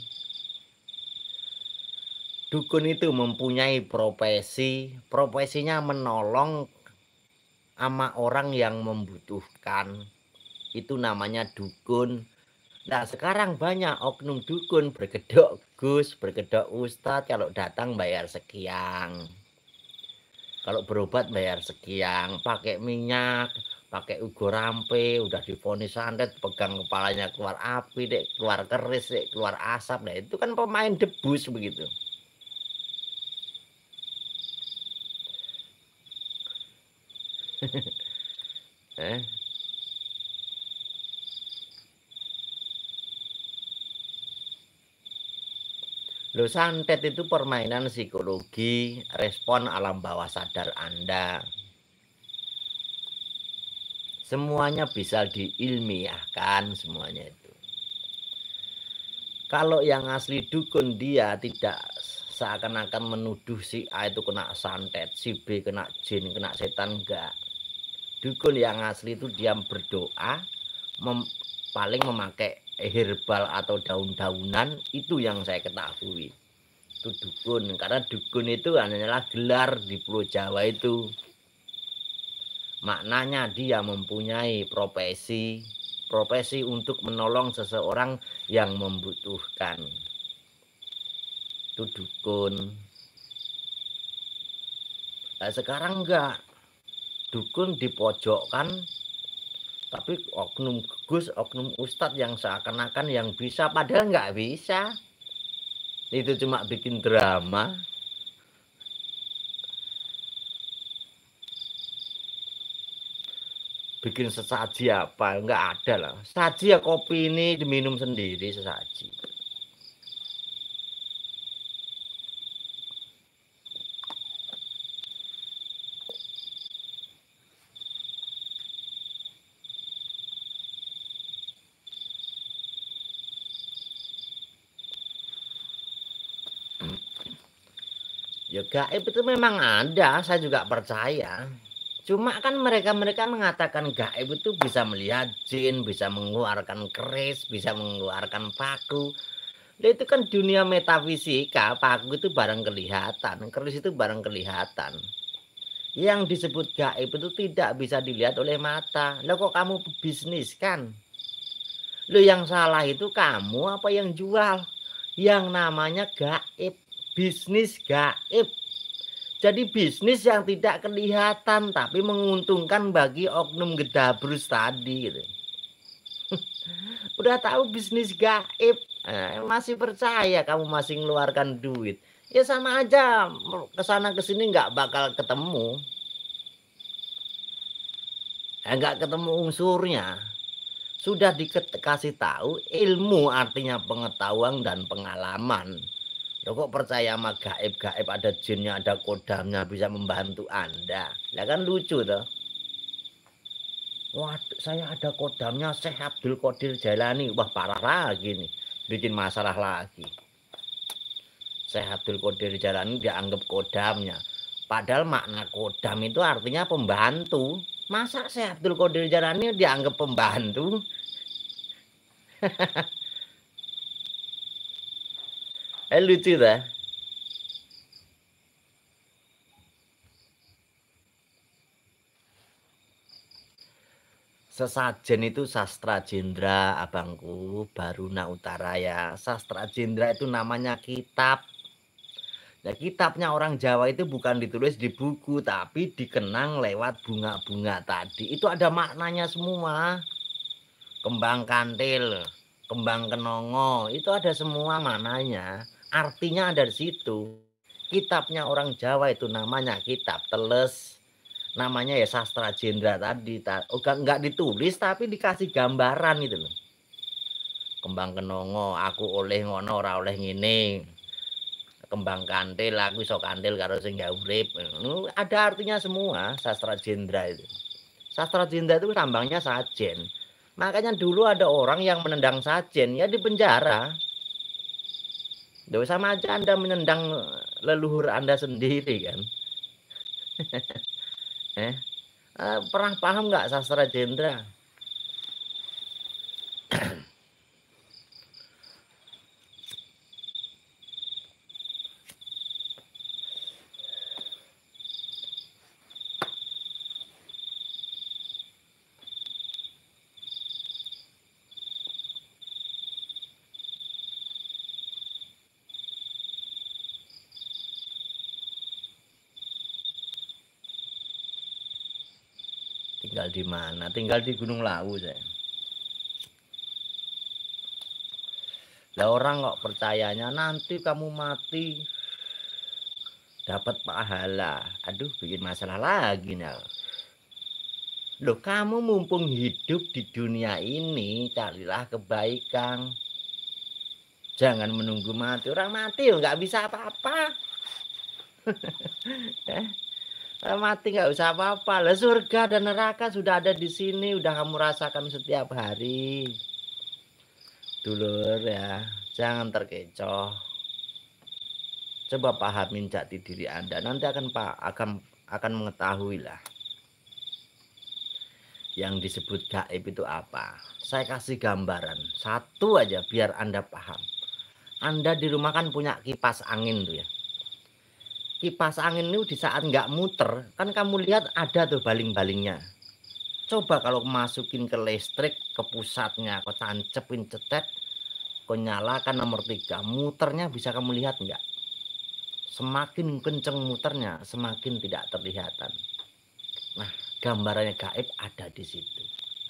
Speaker 1: Dukun itu mempunyai profesi, profesinya menolong sama orang yang membutuhkan. Itu namanya dukun. Nah, sekarang banyak oknum dukun berkedok Gus, berkedok Ustadz, kalau datang bayar sekian. Kalau berobat bayar sekian, pakai minyak, pakai ugo rampe, udah divonis santet, pegang kepalanya keluar api, dek, keluar keris, dek, keluar asap. Nah, itu kan pemain debus begitu. eh? Loh, santet itu permainan psikologi, respon alam bawah sadar Anda. Semuanya bisa diilmiahkan semuanya itu. Kalau yang asli dukun dia tidak seakan-akan menuduh si A itu kena santet, si B kena jin, kena setan, enggak. Dukun yang asli itu dia berdoa, mem, paling memakai herbal atau daun-daunan, itu yang saya ketahui. Itu dukun, karena dukun itu hanyalah gelar di Pulau Jawa itu. Maknanya dia mempunyai profesi, profesi untuk menolong seseorang yang membutuhkan. Itu dukun. Nah, sekarang enggak. Dukun dipojokkan, tapi oknum Gus, oknum Ustadz yang seakan-akan yang bisa, padahal nggak bisa. Itu cuma bikin drama. Bikin sesaji apa? Nggak ada lah. Saji ya kopi ini diminum sendiri sesaji. Ya gaib itu memang ada, saya juga percaya. Cuma kan mereka-mereka mengatakan gaib itu bisa melihat jin, bisa mengeluarkan keris, bisa mengeluarkan paku. Lah itu kan dunia metafisika, paku itu barang kelihatan, keris itu barang kelihatan. Yang disebut gaib itu tidak bisa dilihat oleh mata. Lah kok kamu bisnis kan? Lo yang salah itu kamu apa yang jual? Yang namanya gaib, bisnis gaib. Jadi bisnis yang tidak kelihatan tapi menguntungkan bagi oknum gedabrus tadi gitu. Udah tahu bisnis gaib, eh, masih percaya kamu masih mengeluarkan duit. Ya sama aja kesana kesini nggak bakal ketemu. Eh, nggak ketemu unsurnya. Sudah dikasih tahu ilmu artinya pengetahuan dan pengalaman. Loh kok percaya sama gaib-gaib, ada jinnya, ada kodamnya bisa membantu Anda. Lah kan lucu toh. Wah, saya ada kodamnya Syekh Abdul Qadir Jailani. Wah, parah lagi nih. Bikin masalah lagi. Syekh Abdul Qadir Jailani dianggap kodamnya. Padahal makna kodam itu artinya pembantu. Masa Syekh Abdul Qadir Jailani dianggap pembantu? Eh lucu dah. Sesajen itu sastra jendra abangku, Baruna Utara ya. Sastra jendra itu namanya kitab. Nah, kitabnya orang Jawa itu bukan ditulis di buku, tapi dikenang lewat bunga-bunga tadi. Itu ada maknanya semua. Kembang kantil, kembang kenongo, itu ada semua maknanya. Artinya ada di situ. Kitabnya orang Jawa itu namanya kitab teles. Namanya ya sastra jendra tadi. Oh, enggak ditulis tapi dikasih gambaran gitu loh. Kembang kenongo, aku oleh ngono ora oleh ngene. Kembang kantil, aku iso kantil karo sing gak urip. Ada artinya semua sastra jendra itu. Sastra jendra itu tambangnya sajen. Makanya dulu ada orang yang menendang sajen ya di penjara. Loh, sama aja Anda menendang leluhur Anda sendiri kan. eh, eh pernah paham nggak sastra jendra? Tinggal di mana? Tinggal di Gunung Lawu saya. Lah orang kok percayanya nanti kamu mati dapat pahala. Aduh, bikin masalah lagi nih. Loh, kamu mumpung hidup di dunia ini, carilah kebaikan. Jangan menunggu mati. Orang mati nggak bisa apa-apa. eh? Mati nggak usah apa-apa. Lah surga dan neraka sudah ada di sini, udah kamu rasakan setiap hari. Dulur ya, jangan terkecoh. Coba pahamin jati diri Anda, nanti akan Pak akan akan mengetahui lah. Yang disebut gaib itu apa? Saya kasih gambaran satu aja biar Anda paham. Anda di rumah kan punya kipas angin tuh ya. Kipas angin itu di saat nggak muter, kan kamu lihat ada tuh baling-balingnya. Coba kalau masukin ke listrik, ke pusatnya, kau tancepin cetet, kau nyalakan nomor tiga, muternya bisa kamu lihat nggak? Semakin kenceng muternya, semakin tidak terlihatan. Nah, gambarannya gaib ada di situ.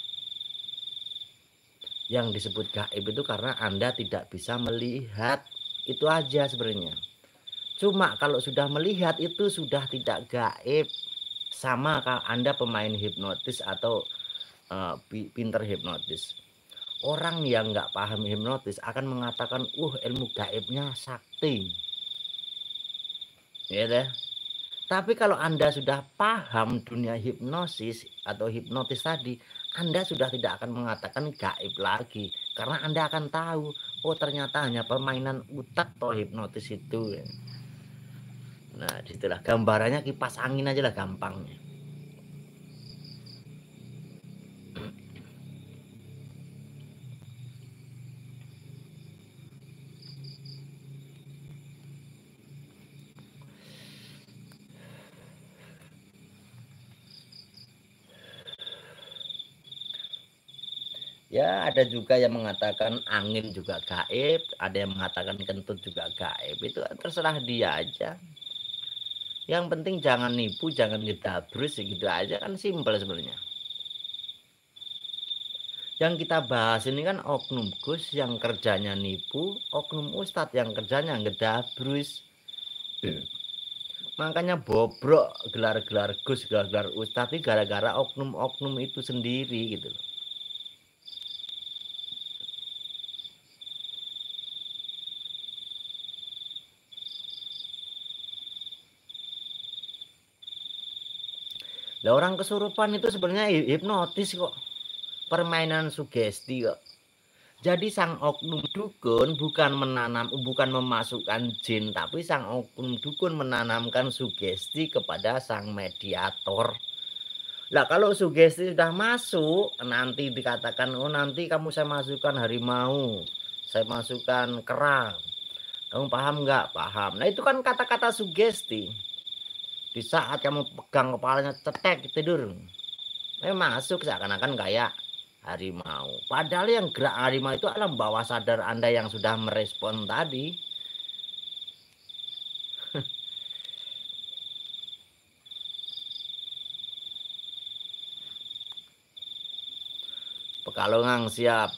Speaker 1: Yang disebut gaib itu karena Anda tidak bisa melihat, itu aja sebenarnya. Cuma kalau sudah melihat itu sudah tidak gaib. Sama kalau Anda pemain hipnotis atau uh, pinter hipnotis. Orang yang nggak paham hipnotis akan mengatakan, uh ilmu gaibnya sakti. Ya deh. Tapi kalau Anda sudah paham dunia hipnosis atau hipnotis tadi, Anda sudah tidak akan mengatakan gaib lagi. Karena Anda akan tahu, oh ternyata hanya permainan otak atau hipnotis itu. Nah, disitulah gambarannya kipas angin aja lah gampangnya. Ya, ada juga yang mengatakan angin juga gaib, ada yang mengatakan kentut juga gaib. Itu terserah dia aja. Yang penting jangan nipu, jangan ngedabrus, gitu aja kan simpel sebenarnya. Yang kita bahas ini kan oknum Gus yang kerjanya nipu, oknum Ustadz yang kerjanya ngedabrus. Makanya bobrok gelar-gelar Gus, gelar-gelar Ustadz ini gara-gara oknum-oknum itu sendiri gitu loh. Lah orang kesurupan itu sebenarnya hipnotis kok. Permainan sugesti kok. Jadi sang oknum dukun bukan menanam, bukan memasukkan jin, tapi sang oknum dukun menanamkan sugesti kepada sang mediator. Lah kalau sugesti sudah masuk, nanti dikatakan, oh nanti kamu saya masukkan harimau, saya masukkan kerang. Kamu paham nggak? Paham. Nah itu kan kata-kata sugesti. Di saat kamu pegang kepalanya cetek tidur, eh masuk seakan-akan kayak harimau. Padahal yang gerak harimau itu alam bawah sadar Anda yang sudah merespon tadi. Pekalongan siap.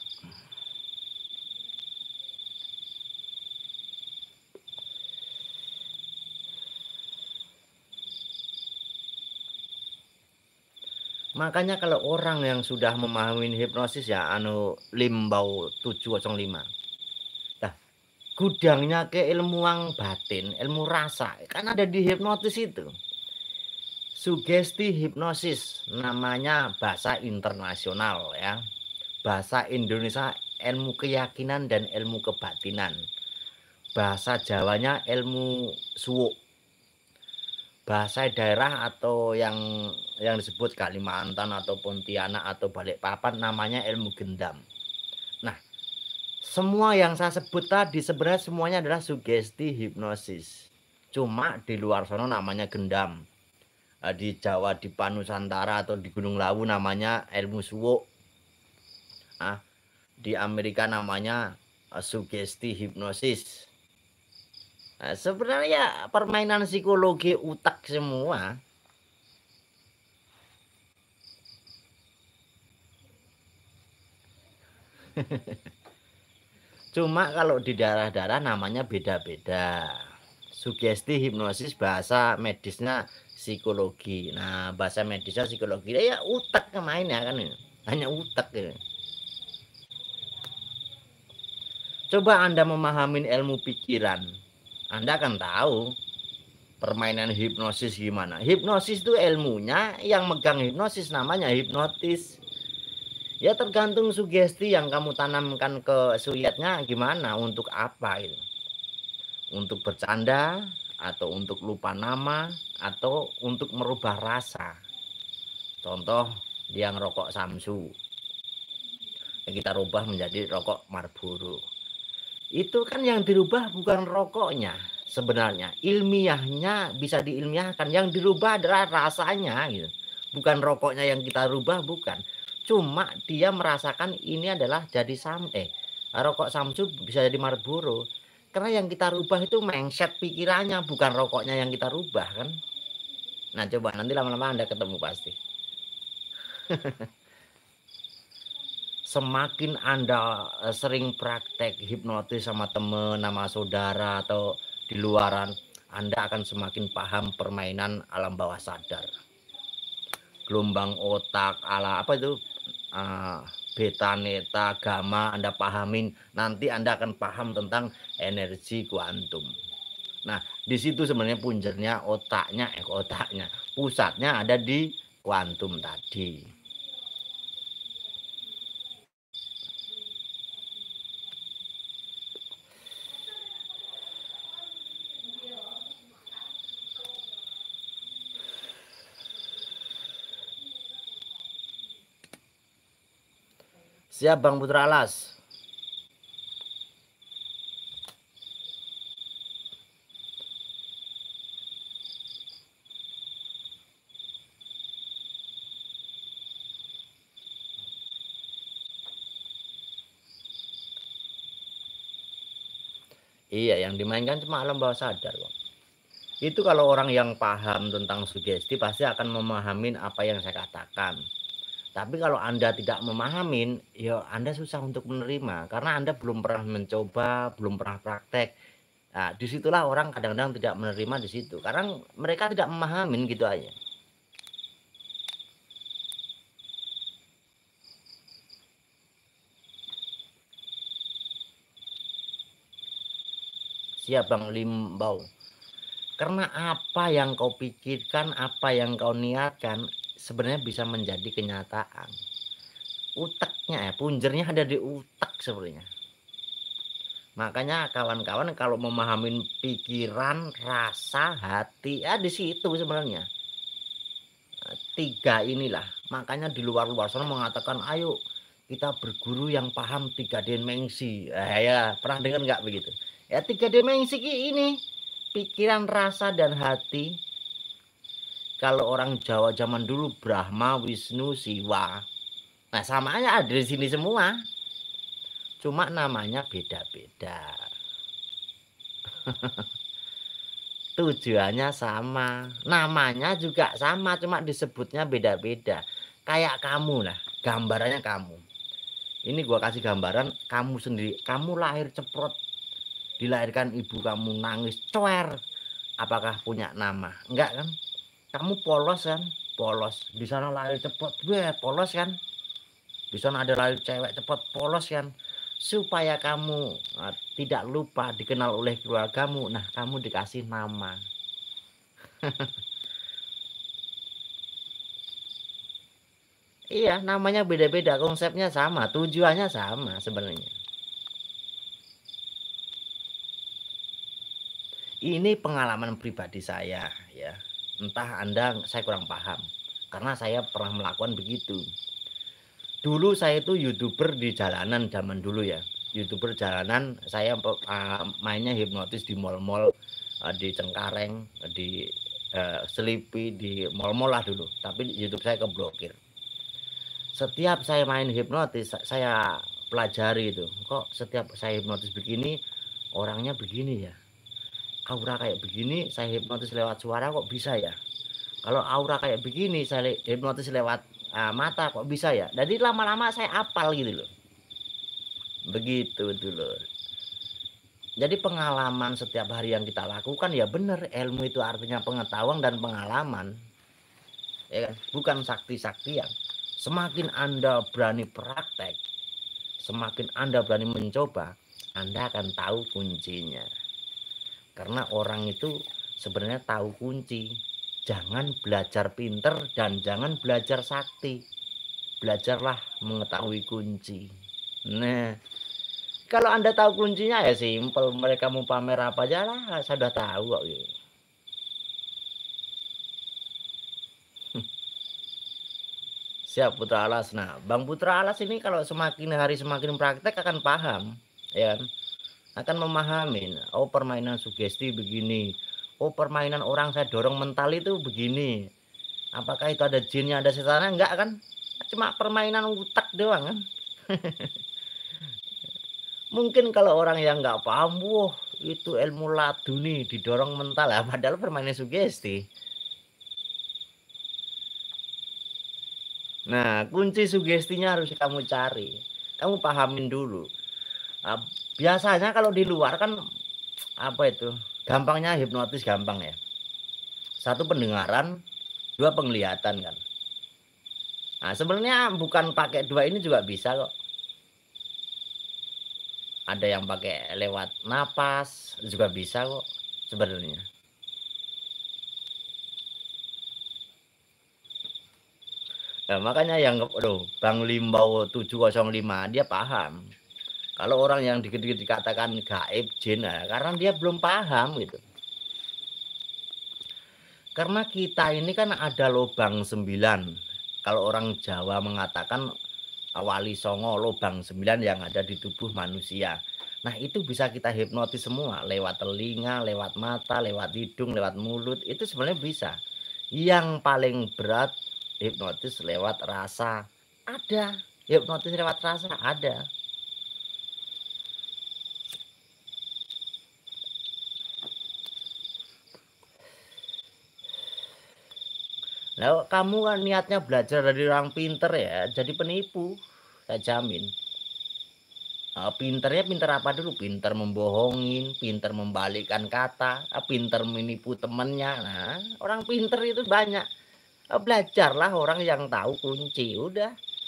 Speaker 1: Makanya kalau orang yang sudah memahami hipnosis ya anu Limbau tujuh nol lima. Nah, gudangnya ke ilmu batin, ilmu rasa kan ada di hipnotis itu. Sugesti hipnosis namanya bahasa internasional ya. Bahasa Indonesia ilmu keyakinan dan ilmu kebatinan. Bahasa Jawanya ilmu suwuk. Bahasa daerah atau yang yang disebut Kalimantan atau Pontianak atau Balikpapan namanya ilmu gendam. Nah, semua yang saya sebut tadi sebenarnya semuanya adalah sugesti hipnosis. Cuma di luar sana namanya gendam. Di Jawa, di Panusantara atau di Gunung Lawu namanya ilmu suwuk. Nah, di Amerika namanya sugesti hipnosis. Nah, sebenarnya permainan psikologi utak semua. Cuma kalau di daerah-daerah namanya beda-beda. Sugesti hipnosis bahasa medisnya psikologi. Nah, bahasa medisnya psikologi ya utak mainnya kan ini. Hanya utak ini. Coba Anda memahami ilmu pikiran. Anda akan tahu permainan hipnosis gimana. Hipnosis itu ilmunya, yang megang hipnosis namanya hipnotis. Ya tergantung sugesti yang kamu tanamkan ke suyatnya gimana, untuk apa itu. Untuk bercanda, atau untuk lupa nama, atau untuk merubah rasa. Contoh dia ngerokok Samsu, kita rubah menjadi rokok Marlboro. Itu kan yang dirubah bukan rokoknya. Sebenarnya ilmiahnya bisa diilmiahkan, yang dirubah adalah rasanya gitu. Bukan rokoknya yang kita rubah, bukan. Cuma dia merasakan ini adalah jadi sam eh rokok Samsu bisa jadi Marlboro. Karena yang kita rubah itu mindset pikirannya, bukan rokoknya yang kita rubah kan. Nah coba nanti lama-lama Anda ketemu pasti. Semakin Anda sering praktek hipnotis sama temen, sama saudara atau di luaran, Anda akan semakin paham permainan alam bawah sadar. Gelombang otak ala apa itu? Uh, beta, neta, gamma Anda pahamin, nanti Anda akan paham tentang energi kuantum. Nah, di situ sebenarnya punjernya otaknya, eh otaknya, pusatnya ada di kuantum tadi. Siap Bang Putra Alas. Iya, yang dimainkan cuma alam bawah sadar kok. Itu kalau orang yang paham tentang sugesti pasti akan memahami apa yang saya katakan. Tapi kalau Anda tidak memahamin, ya Anda susah untuk menerima karena Anda belum pernah mencoba, belum pernah praktek. Nah, disitulah orang kadang-kadang tidak menerima di situ karena mereka tidak memahamin gitu aja. Siap Bang Limbau. Karena apa yang kau pikirkan, apa yang kau niatkan sebenarnya bisa menjadi kenyataan. Utaknya ya, punjernya ada di utak sebenarnya. Makanya kawan-kawan kalau memahami pikiran, rasa, hati, ya di situ sebenarnya. Tiga inilah. Makanya di luar-luar sana mengatakan, ayo kita berguru yang paham tiga dimensi. Eh, ya pernah dengar nggak begitu? Ya tiga dimensi ini, pikiran, rasa, dan hati. Kalau orang Jawa zaman dulu Brahma, Wisnu, Siwa. Nah samanya ada di sini semua. Cuma namanya beda-beda. Tujuannya sama. Namanya juga sama, cuma disebutnya beda-beda. Kayak kamu lah, gambarannya kamu. Ini gua kasih gambaran kamu sendiri. Kamu lahir ceprot, dilahirkan ibu kamu nangis cuer. Apakah punya nama? Enggak kan? Kamu polos kan? Polos. Di sana lahir ceprot, gue polos kan? Di sana ada lahir cewek ceprot, polos kan? Supaya kamu uh, tidak lupa dikenal oleh keluargamu. Nah, kamu dikasih nama. Iya, namanya beda-beda, konsepnya sama, tujuannya sama sebenarnya. Ini pengalaman pribadi saya ya. Entah Anda saya kurang paham karena saya pernah melakukan begitu. Dulu saya itu YouTuber di jalanan zaman dulu ya. YouTuber jalanan, saya uh, mainnya hipnotis di mall-mall, uh, di Cengkareng, di uh, Selipi, di mall-mall lah dulu. Tapi YouTube saya keblokir. Setiap saya main hipnotis, saya pelajari itu. Kok setiap saya hipnotis begini, orangnya begini ya. Aura kayak begini, saya hipnotis lewat suara kok bisa ya. Kalau aura kayak begini, saya hipnotis lewat uh, mata kok bisa ya. Jadi lama-lama saya apal gitu loh. Begitu dulu. Jadi pengalaman setiap hari yang kita lakukan ya benar, ilmu itu artinya pengetahuan dan pengalaman. Ya kan? Bukan sakti-saktian. Semakin Anda berani praktek, semakin Anda berani mencoba, Anda akan tahu kuncinya. Karena orang itu sebenarnya tahu kunci. Jangan belajar pinter dan jangan belajar sakti. Belajarlah mengetahui kunci. Nah, kalau Anda tahu kuncinya ya simpel. Mereka mau pamer apa aja lah, saya sudah tahu kok. Siap Putra Alas. Nah, Bang Putra Alas ini kalau semakin hari semakin praktek akan paham, ya kan? Akan memahami. Oh, permainan sugesti begini. Oh, permainan orang saya dorong mental itu begini. Apakah itu ada jinnya, ada setannya? Enggak kan? Cuma permainan utak doang kan? Mungkin kalau orang yang nggak paham, wah itu ilmu laduni didorong mental ya, padahal permainan sugesti. Nah, kunci sugestinya harus kamu cari. Kamu pahamin dulu. Nah, biasanya kalau di luar kan apa itu? Gampangnya hipnotis gampang ya. Satu pendengaran, dua penglihatan kan. Nah, sebenarnya bukan pakai dua ini juga bisa kok. Ada yang pakai lewat napas juga bisa kok sebenarnya. Nah, makanya yang loh, Bang Limbau tujuh nol lima dia paham. Kalau orang yang dikit-dikit dikatakan gaib jin, nah, karena dia belum paham gitu. Karena kita ini kan ada lubang sembilan. Kalau orang Jawa mengatakan Wali Songo, lubang sembilan yang ada di tubuh manusia. Nah, itu bisa kita hipnotis semua lewat telinga, lewat mata, lewat hidung, lewat mulut. Itu sebenarnya bisa. Yang paling berat hipnotis lewat rasa. Ada. Hipnotis lewat rasa ada. Nah, kamu kan niatnya belajar dari orang pinter ya, jadi penipu. Saya jamin. Uh, pinternya pinter apa dulu? Pinter membohongin, pinter membalikkan kata, uh, pinter menipu temennya. Nah, orang pinter itu banyak. Uh, belajarlah orang yang tahu kunci. Udah.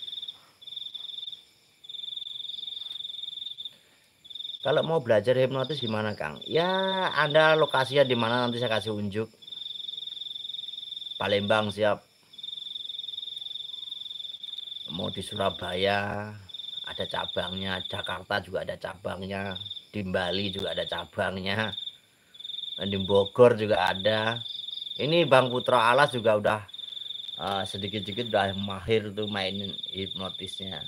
Speaker 1: Kalau mau belajar hipnotis gimana, Kang? Ya, Anda lokasinya di mana nanti saya kasih unjuk. Palembang siap. Mau di Surabaya ada cabangnya, Jakarta juga ada cabangnya, di Bali juga ada cabangnya, dan di Bogor juga ada. Ini Bang Putra Alas juga udah uh, sedikit-sedikit udah mahir tuh main hipnotisnya.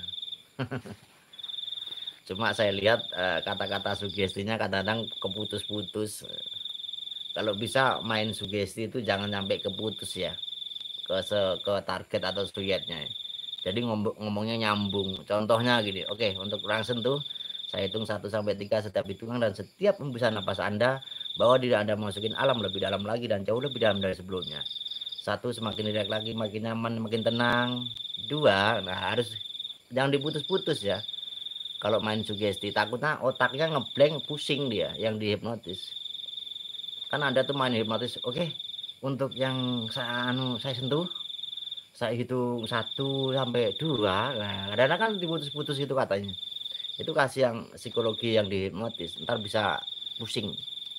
Speaker 1: Cuma saya lihat uh, kata-kata sugestinya kadang-kadang keputus-putus. Kalau bisa main sugesti itu jangan sampai keputus ya, ke ke target atau suyetnya. Jadi ngom ngomongnya nyambung. Contohnya gini, oke, untuk orang sentuh saya hitung satu sampai tiga setiap hitungan, dan setiap hembusan napas Anda bawa diri Anda masukin alam lebih dalam lagi dan jauh lebih dalam dari sebelumnya. Satu, semakin rileks lagi, makin nyaman, makin tenang. Dua, nah harus jangan diputus-putus ya. Kalau main sugesti takutnya otaknya ngeblank, pusing dia yang dihipnotis. Kan ada tuh main hipnotis, oke, untuk yang saya anu saya sentuh saya hitung satu sampai dua, nah kadang-kadang kan diputus-putus itu katanya. Itu kasih yang psikologi yang dihipnotis, ntar bisa pusing.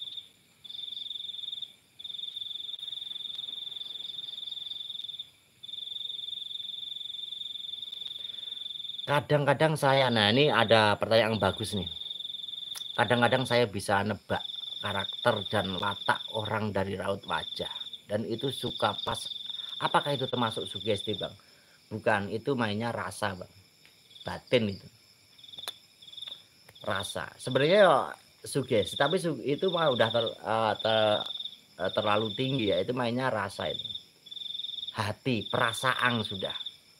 Speaker 1: Kadang-kadang saya, nah ini ada pertanyaan yang bagus nih. Kadang-kadang saya bisa nebak karakter dan watak orang dari raut wajah. Dan itu suka pas, apakah itu termasuk sugesti, Bang? Bukan, itu mainnya rasa, Bang. Batin itu. Rasa. Sebenarnya ya sugesti, tapi itu mah udah ter, uh, ter, uh, terlalu tinggi ya. Itu mainnya rasa itu. Hati, perasaan sudah.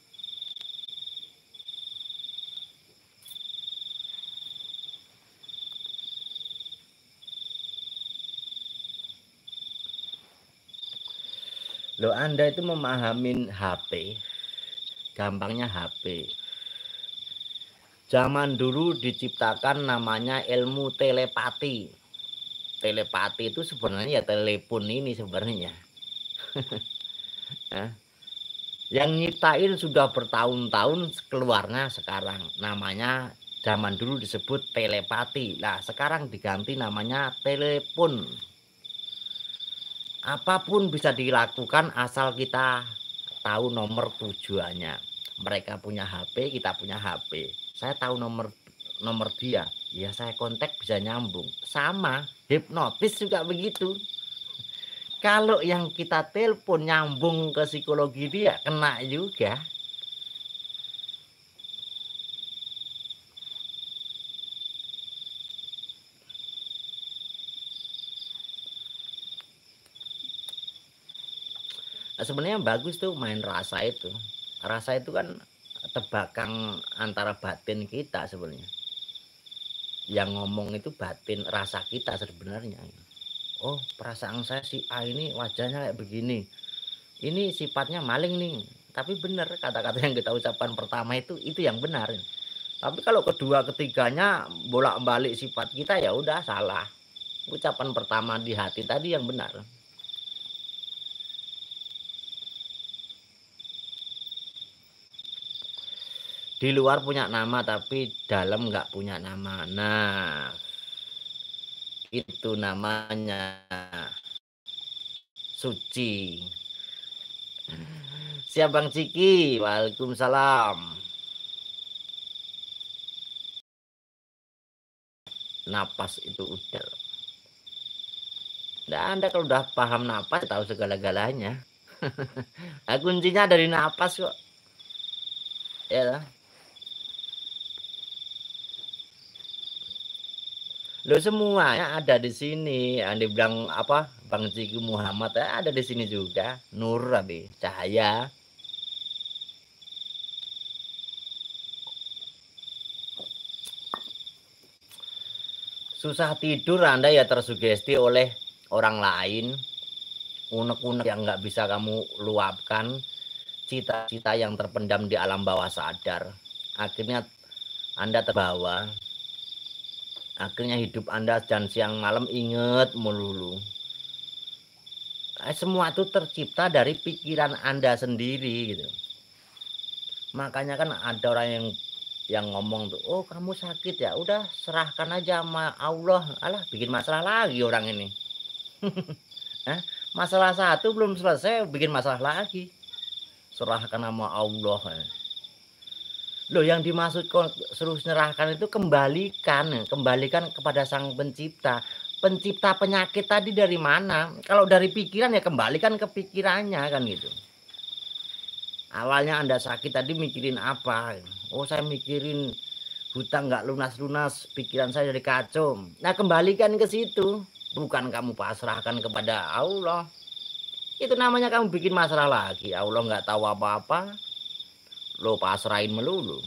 Speaker 1: Loh, Anda itu memahamin H P, gampangnya H P. Zaman dulu diciptakan namanya ilmu telepati. Telepati itu sebenarnya ya telepon ini sebenarnya. Yang nyiptain sudah bertahun-tahun, keluarnya sekarang. Namanya zaman dulu disebut telepati. Nah, sekarang diganti namanya telepon. Apapun bisa dilakukan asal kita tahu nomor tujuannya. Mereka punya H P, kita punya H P. Saya tahu nomor nomor dia, ya saya kontak bisa nyambung. Sama, hipnotis juga begitu. Kalau yang kita telepon nyambung ke psikologi dia, kena juga. Nah, sebenarnya bagus tuh main rasa itu. Rasa itu kan tebakan antara batin kita sebenarnya. Yang ngomong itu batin rasa kita sebenarnya. Oh, perasaan saya si A ini wajahnya kayak begini. Ini sifatnya maling nih. Tapi benar kata-kata yang kita ucapkan pertama itu itu yang benar. Tapi kalau kedua ketiganya bolak-balik sifat kita, ya udah salah. Ucapan pertama di hati tadi yang benar. Di luar punya nama tapi dalam nggak punya nama. Nah, itu namanya suci. Siap Bang Ciki. Waalaikumsalam. Napas itu udah. Nah, Anda kalau udah paham napas tahu segala-galanya. Nah, kuncinya dari napas kok. Ya. Loh semuanya ada di sini. Anda bilang apa? Bang Ciki Muhammad eh, ada di sini juga. Nur tapi cahaya. Susah tidur Anda ya tersugesti oleh orang lain. Unek-unek yang nggak bisa kamu luapkan. Cita-cita yang terpendam di alam bawah sadar. Akhirnya Anda terbawa. Akhirnya hidup Anda dan siang malam inget melulu. Eh, semua itu tercipta dari pikiran Anda sendiri gitu. Makanya kan ada orang yang yang ngomong tuh, oh kamu sakit ya, udah serahkan aja sama Allah. Alah, bikin masalah lagi orang ini. Hah? Masalah satu belum selesai, bikin masalah lagi. Serahkan sama Allah. Loh yang dimaksud suruh serahkan itu kembalikan, kembalikan kepada Sang Pencipta. Pencipta penyakit tadi dari mana? Kalau dari pikiran ya kembalikan ke pikirannya kan gitu. Awalnya Anda sakit tadi mikirin apa? Oh saya mikirin hutang nggak lunas-lunas, pikiran saya jadi kacau. Nah kembalikan ke situ, bukan kamu pasrahkan kepada Allah. Itu namanya kamu bikin masalah lagi. Allah nggak tahu apa-apa, lo pasrahin melulu.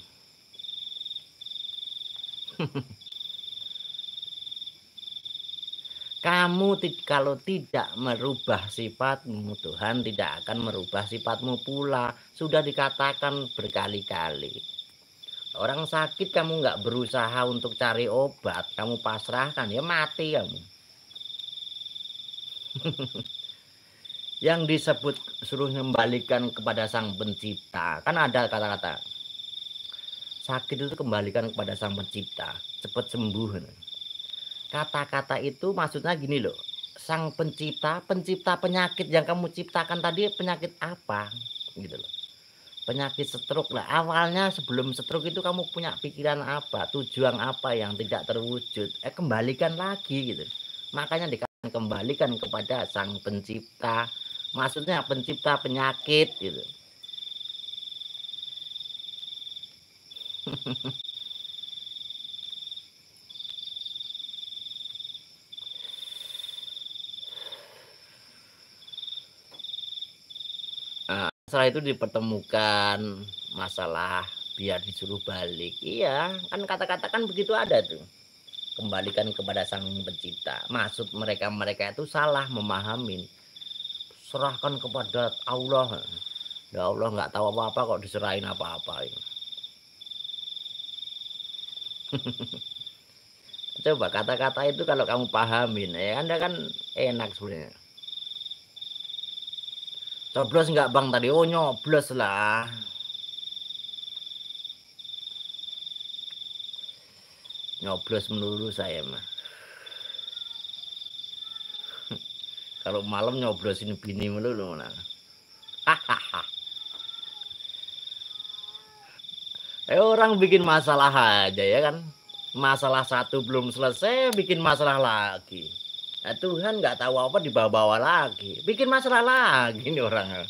Speaker 1: Kamu kalau tidak merubah sifatmu, Tuhan tidak akan merubah sifatmu pula. Sudah dikatakan berkali-kali. Orang sakit kamu nggak berusaha untuk cari obat, kamu pasrahkan, ya mati kamu. Yang disebut suruh kembalikan kepada Sang Pencipta, kan ada kata-kata sakit itu kembalikan kepada Sang Pencipta, cepat sembuh. Kata-kata itu maksudnya gini loh, Sang Pencipta, pencipta penyakit yang kamu ciptakan tadi penyakit apa gitu loh. Penyakit stroke lah, awalnya sebelum stroke itu kamu punya pikiran apa, tujuan apa yang tidak terwujud, eh kembalikan lagi gitu. Makanya dikatakan kembalikan kepada Sang Pencipta, maksudnya pencipta penyakit gitu. Nah, setelah itu dipertemukan masalah biar disuruh balik. Iya, kan kata-kata kan begitu ada tuh. Kembalikan kepada Sang Pencipta. Maksud mereka-mereka itu salah memahamin. Serahkan kepada Allah. Ya Allah nggak tahu apa-apa kok diserahin apa-apa. Coba kata-kata itu kalau kamu pahamin, ya Anda kan enak sebenarnya. Coblos nggak bang tadi? Oh nyoblos lah. Nyoblos melulu saya mah. Kalau malam nyoblosin bini melulu mana. Hahaha. Eh orang bikin masalah aja ya kan. Masalah satu belum selesai bikin masalah lagi. Nah, Tuhan nggak tahu apa dibawa-bawa lagi. Bikin masalah lagi ini orang.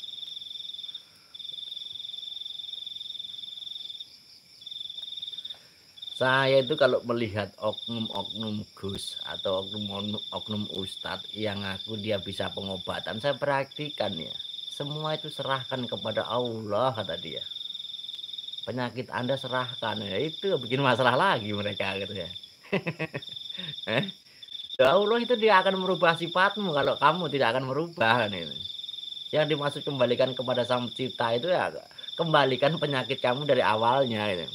Speaker 1: Saya itu kalau melihat oknum-oknum Gus atau oknum-oknum Ustadz yang aku dia bisa pengobatan, saya perhatikan ya. Semua itu serahkan kepada Allah kata dia. Penyakit Anda serahkan, ya itu bikin masalah lagi mereka gitu ya. Eh? Ya Allah itu dia akan merubah sifatmu kalau kamu tidak akan merubah kan ini. Yang dimaksud kembalikan kepada Sang Pencipta itu ya kembalikan penyakit kamu dari awalnya gitu.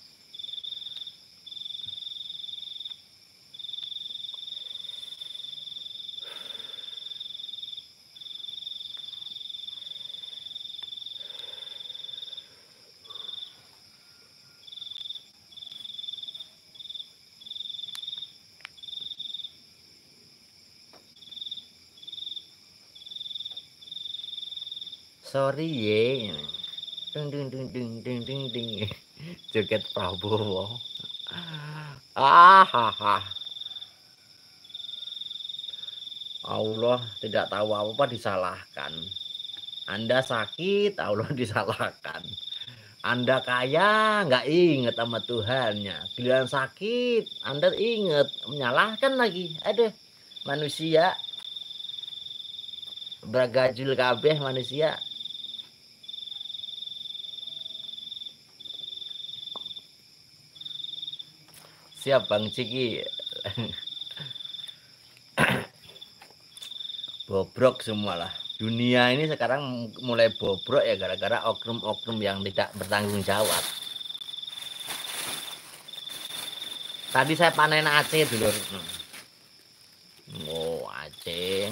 Speaker 1: Sorry ye. Ding ding ding ding ding ding ding. Joget Prabowo. Ah, ha, ha. Allah tidak tahu apa-apa disalahkan. Anda sakit, Allah disalahkan. Anda kaya nggak inget sama Tuhannya, giliran sakit Anda inget, menyalahkan lagi. Aduh, manusia bergajul kabeh manusia. Siap Bang Ciki. Bobrok semua lah. Dunia ini sekarang mulai bobrok ya gara-gara oknum-oknum yang tidak bertanggung jawab. Tadi saya panen Aceh dulu. Oh, Aceh.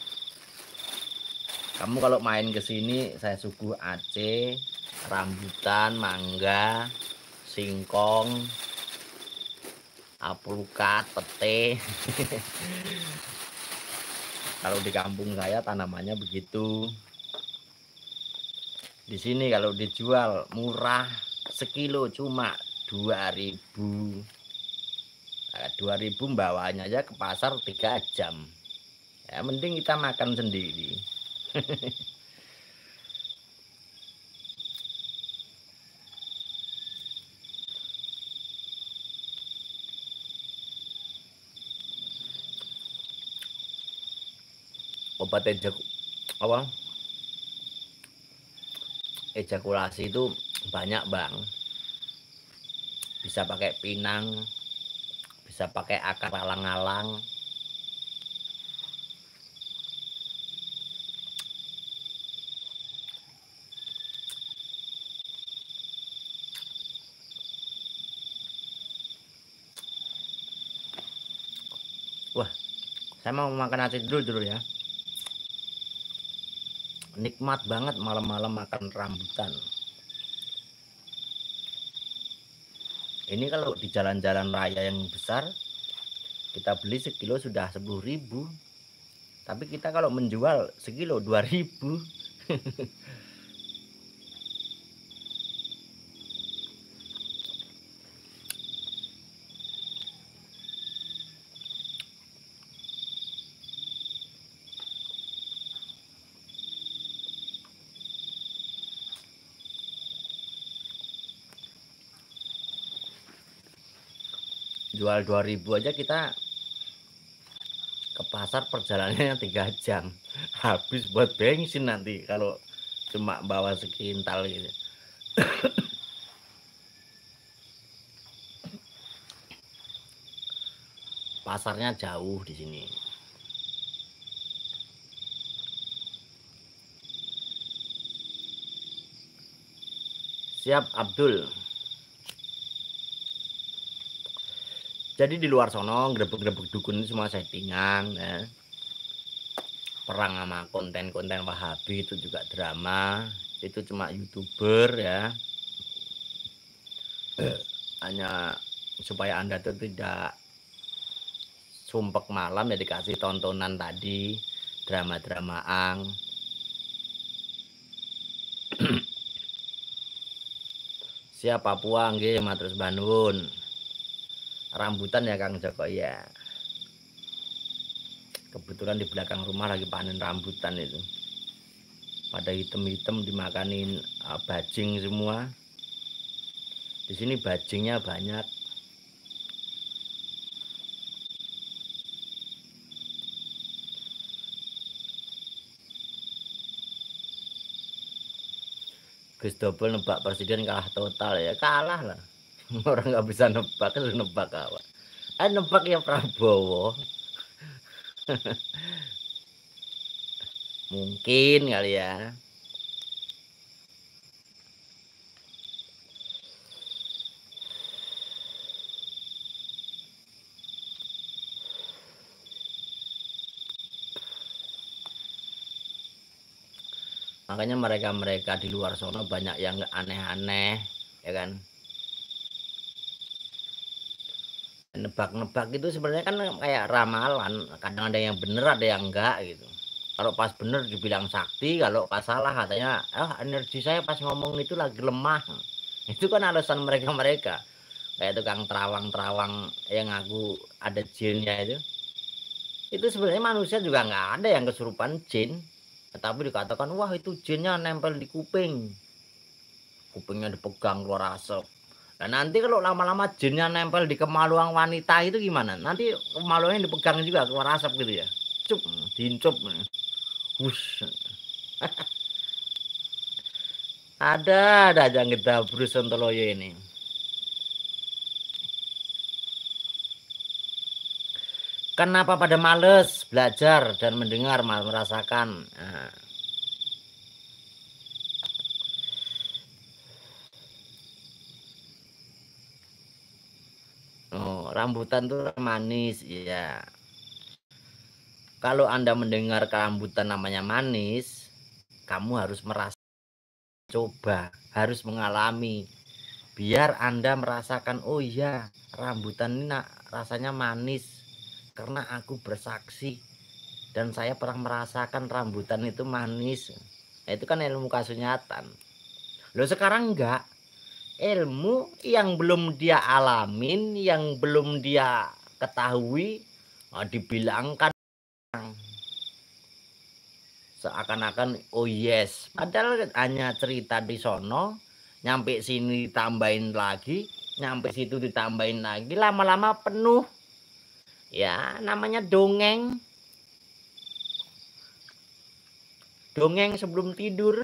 Speaker 1: Kamu kalau main ke sini saya suguh Aceh, rambutan, mangga, singkong, alpukat, pete. Kalau di kampung saya tanamannya begitu. Di sini kalau dijual murah, sekilo cuma dua ribu. Nah, dua ribu bawanya aja ke pasar tiga jam. Ya mending kita makan sendiri. Obat ejak apa? Ejakulasi itu banyak Bang. Bisa pakai pinang, bisa pakai akar alang-alang. Wah, saya mau makan nasi dulu dulu ya. Nikmat banget malam-malam makan rambutan. Ini kalau di jalan-jalan raya yang besar kita beli sekilo sudah sepuluh ribu. Tapi kita kalau menjual sekilo dua ribu. Jual dua ribu aja kita ke pasar perjalanannya tiga jam. Habis buat bensin nanti kalau cuma bawa sekintal gitu. Pasarnya jauh di sini. Siap Abdul. Jadi di luar sono grebek-grebek dukun itu semua settingan ya. Perang sama konten-konten Wahabi itu juga drama. Itu cuma YouTuber ya. Hanya supaya Anda tuh tidak sumpek malam ya dikasih tontonan tadi drama-dramaan. Siap Papua nggih matur banun. Rambutan ya Kang Joko ya. Kebetulan di belakang rumah lagi panen rambutan itu. Pada hitam-hitam dimakanin uh, bajing semua. Di sini bajingnya banyak. Gus Dobel nebak presiden kalah total ya, kalah lah. Orang nggak bisa nebak, terus nebak apa? Ah nebak ya Prabowo. Mungkin kali ya. Makanya mereka-mereka di luar sana banyak yang aneh-aneh, ya kan? Nebak-nebak itu sebenarnya kan kayak ramalan, kadang ada yang bener, ada yang enggak gitu. Kalau pas bener dibilang sakti, kalau pas salah katanya, ah energi saya pas ngomong itu lagi lemah. Itu kan alasan mereka-mereka. Kayak tukang terawang-terawang yang aku ada jinnya itu. Itu sebenarnya manusia juga nggak ada yang kesurupan jin. Tapi dikatakan, wah itu jinnya nempel di kuping. kupingnya dipegang keluar asap. Nah nanti kalau lama-lama jinnya nempel di kemaluan wanita itu gimana? Nanti kemaluannya dipegang juga keluar asap gitu ya. Cup, diincup. Wush. Ada ada aja kita Bruce Sontoloyo ini. Kenapa pada males belajar dan mendengar, merasakan? Nah. Oh, rambutan tuh manis, ya. Kalau Anda mendengar rambutan namanya manis, kamu harus merasa, coba, harus mengalami. Biar Anda merasakan, oh iya, rambutan ini nak, rasanya manis. Karena aku bersaksi dan saya pernah merasakan rambutan itu manis. Nah, itu kan ilmu kasunyatan. Loh sekarang enggak. Ilmu yang belum dia alamin, yang belum dia ketahui, oh, dibilangkan seakan-akan oh yes, padahal hanya cerita di sono, nyampe sini ditambahin lagi, nyampe situ ditambahin lagi, lama-lama penuh. Ya namanya dongeng, dongeng sebelum tidur.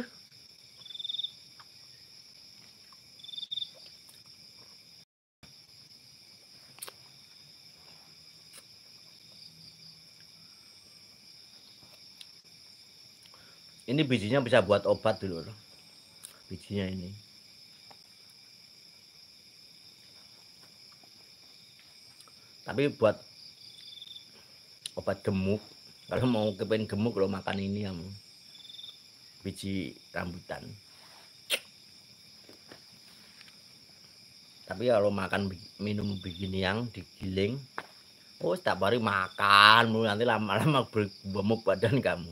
Speaker 1: Ini bijinya bisa buat obat dulu loh. Bijinya ini. Tapi buat obat gemuk. Kalau mau kepengen gemuk lo makan ini kamu. Biji rambutan. Tapi kalau makan minum begini yang digiling, oh setiap hari makan, nanti lama-lama gemuk badan kamu.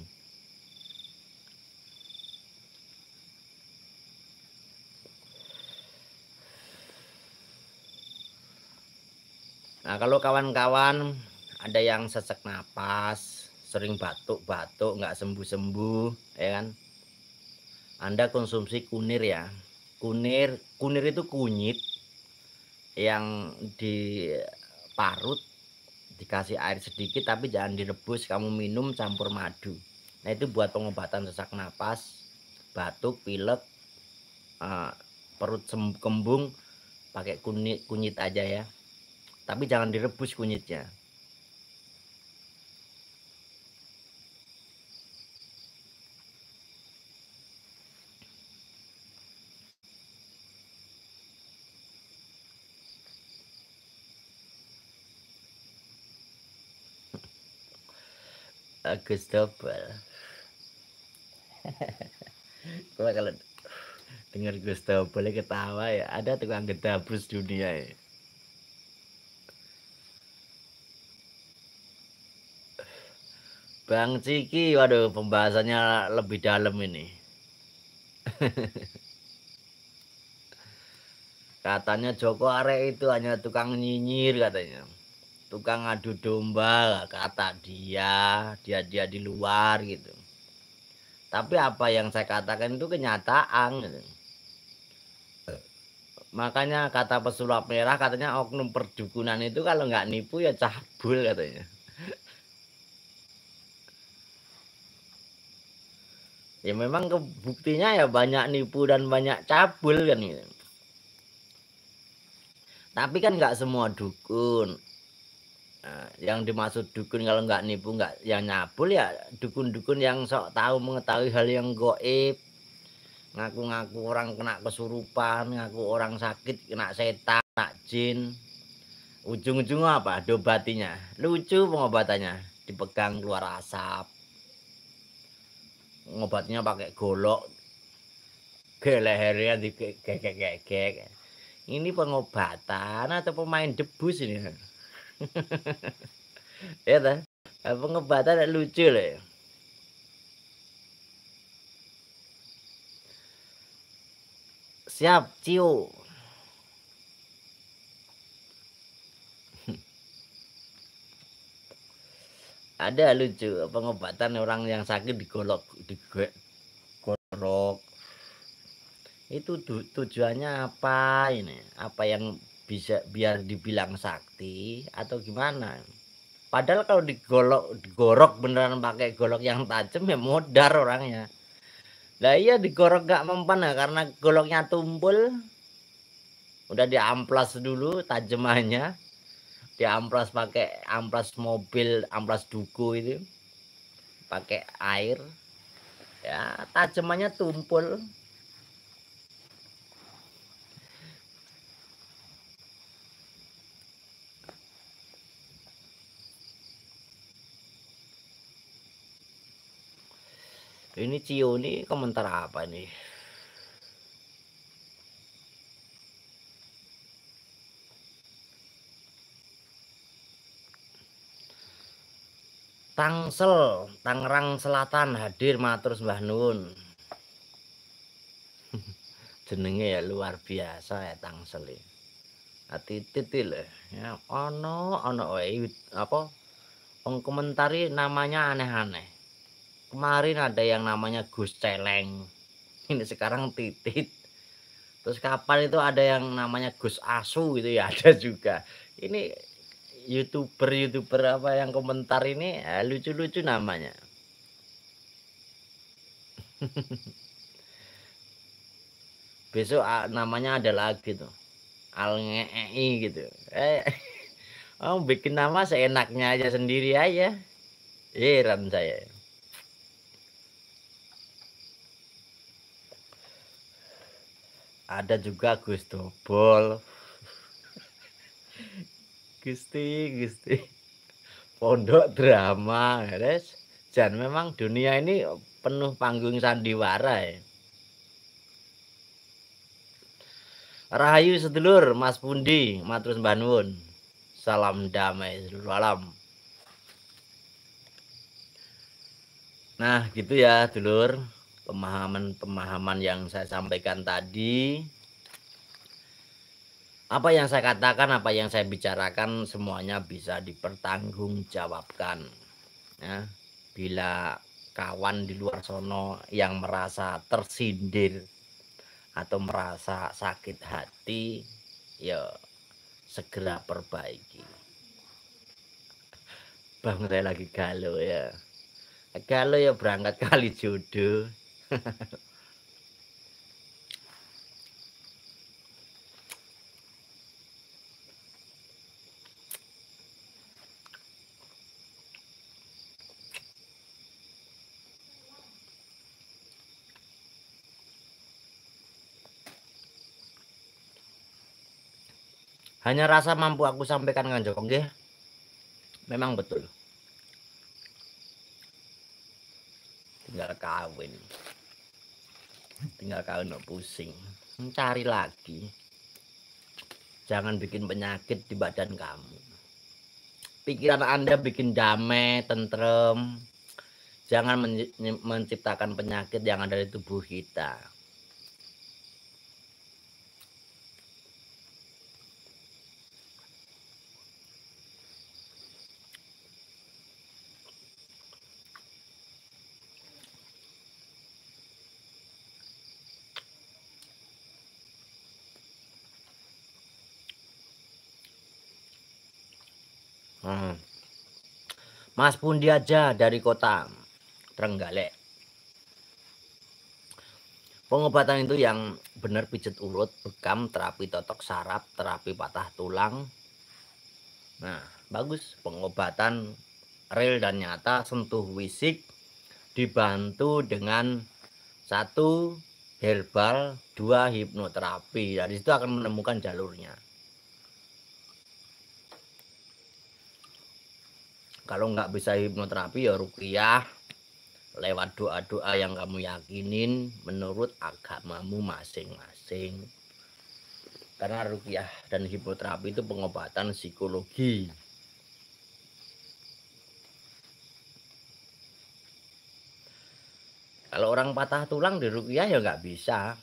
Speaker 1: Nah kalau kawan-kawan ada yang sesak napas, sering batuk-batuk, nggak sembuh-sembuh, ya kan? Anda konsumsi kunir ya. Kunir, kunir itu kunyit yang diparut, dikasih air sedikit tapi jangan direbus, kamu minum campur madu. Nah itu buat pengobatan sesak napas, batuk, pilek, uh, perut kembung, pakai kunyit kunyit aja ya. Tapi jangan direbus kunyitnya. Agus Dobel. Kalau dengar Gus Dobel ketawa ya, ada tukang gedabrus dunia ya. Bang Ciki, waduh pembahasannya lebih dalam ini. Katanya Joko Arek itu hanya tukang nyinyir katanya. Tukang adu domba kata dia, dia-dia di luar gitu. Tapi apa yang saya katakan itu kenyataan gitu. Makanya kata pesulap merah katanya oknum perdukunan itu kalau nggak nipu ya cabul katanya. Ya memang kebuktinya ya banyak nipu dan banyak cabul kan gitu. Tapi kan nggak semua dukun. Nah, yang dimaksud dukun kalau nggak nipu nggak yang nyabul ya dukun-dukun yang sok tahu mengetahui hal yang goib, ngaku-ngaku orang kena kesurupan, ngaku orang sakit kena setan, kena jin, ujung-ujungnya apa? Dobatinya lucu, pengobatannya dipegang keluar asap, ngobatnya pakai golok, ke lehernya dikekek-kekek. Ini pengobatan atau pemain debus ini? Ya kan? Pengobatan lucu loh ya. Siap, Cio. Ada lucu pengobatan orang yang sakit digolok, digorok. Itu tu tujuannya apa ini? Apa yang bisa biar dibilang sakti atau gimana? Padahal kalau digolok digorok beneran pakai golok yang tajam ya modar orangnya. Lah iya digorok nggak mempan ya karena goloknya tumpul, udah diamplas dulu tajemannya, diamplas pakai amplas mobil, amplas duku itu, pakai air, ya tajemannya tumpul. Ini Cio nih komentar apa nih? Tangsel, Tangerang Selatan hadir matur sembah nuwun. Jenenge ya luar biasa ya Tangsel ya. Atitit lho ya ono ono wae apa pengkomentari namanya aneh-aneh. Kemarin ada yang namanya Gus Celeng. Ini sekarang Titit. Terus kapan itu ada yang namanya Gus Asu gitu ya ada juga. Ini YouTuber-YouTuber apa yang komentar ini ya, lucu-lucu namanya. Besok ah, namanya ada lagi tuh. Al ngei gitu. Eh, oh, bikin nama seenaknya aja sendiri aja. Heran saya. Ada juga Gus Dobol. Gusti, Gusti. Pondok drama, guys. Dan memang dunia ini penuh panggung sandiwara ya. Rahayu sedulur Mas Pundi, matur sembah nuwun. Salam damai seluruh alam. Nah, gitu ya, dulur. Pemahaman-pemahaman yang saya sampaikan tadi. Apa yang saya katakan, apa yang saya bicarakan semuanya bisa dipertanggungjawabkan. Ya, bila kawan di luar sono yang merasa tersindir atau merasa sakit hati, ya segera perbaiki. Bang saya lagi galau ya. Galau ya berangkat kali jodoh. Hanya rasa mampu aku sampaikan dengan Joko nggih. Memang betul. Tinggal kawin. Tinggal kawin no pusing. Cari lagi. Jangan bikin penyakit di badan kamu. Pikiran Anda bikin damai, tentrem. Jangan menciptakan penyakit yang ada di tubuh kita. Hmm. Mas Pundi aja dari kota Trenggalek. Pengobatan itu yang benar pijet urut, bekam, terapi totok saraf, terapi patah tulang. Nah, bagus pengobatan real dan nyata, sentuh fisik, dibantu dengan satu herbal, dua hipnoterapi. Dari situ akan menemukan jalurnya. Kalau nggak bisa hipnoterapi ya ruqyah lewat doa-doa yang kamu yakinin menurut agamamu masing-masing. Karena ruqyah dan hipnoterapi itu pengobatan psikologi. Kalau orang patah tulang di ruqyah ya nggak bisa.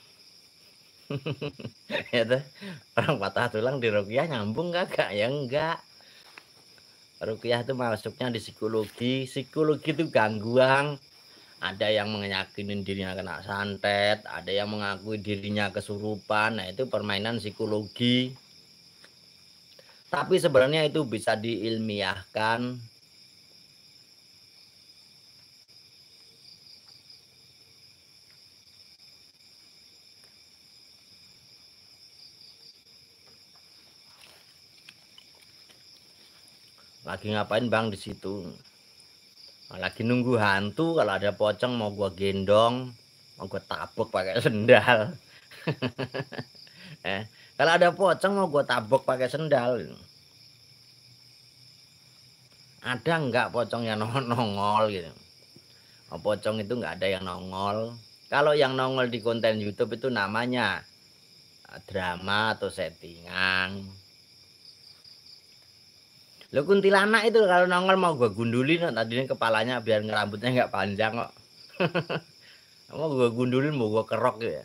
Speaker 1: Ya tuh. Orang patah tulang di ruqyah nyambung kagak? Ya enggak. Ruqyah itu masuknya di psikologi. Psikologi itu gangguan Ada yang meyakinin dirinya kena santet, ada yang mengakui dirinya kesurupan. Nah, itu permainan psikologi. Tapi sebenarnya itu bisa diilmiahkan. Lagi ngapain Bang di situ? Lagi nunggu hantu. Kalau ada pocong mau gua gendong, mau gua tabok pakai sendal. eh, kalau ada pocong mau gua tabok pakai sendal. Ada nggak pocong yang nongol gitu? Pocong itu nggak ada yang nongol. Kalau yang nongol di konten YouTube itu namanya drama atau settingan. Lo kuntilanak itu kalau nongol mau gua gundulin tadinya kepalanya biar rambutnya nggak panjang kok. Mau gua gundulin mau gua kerok ya.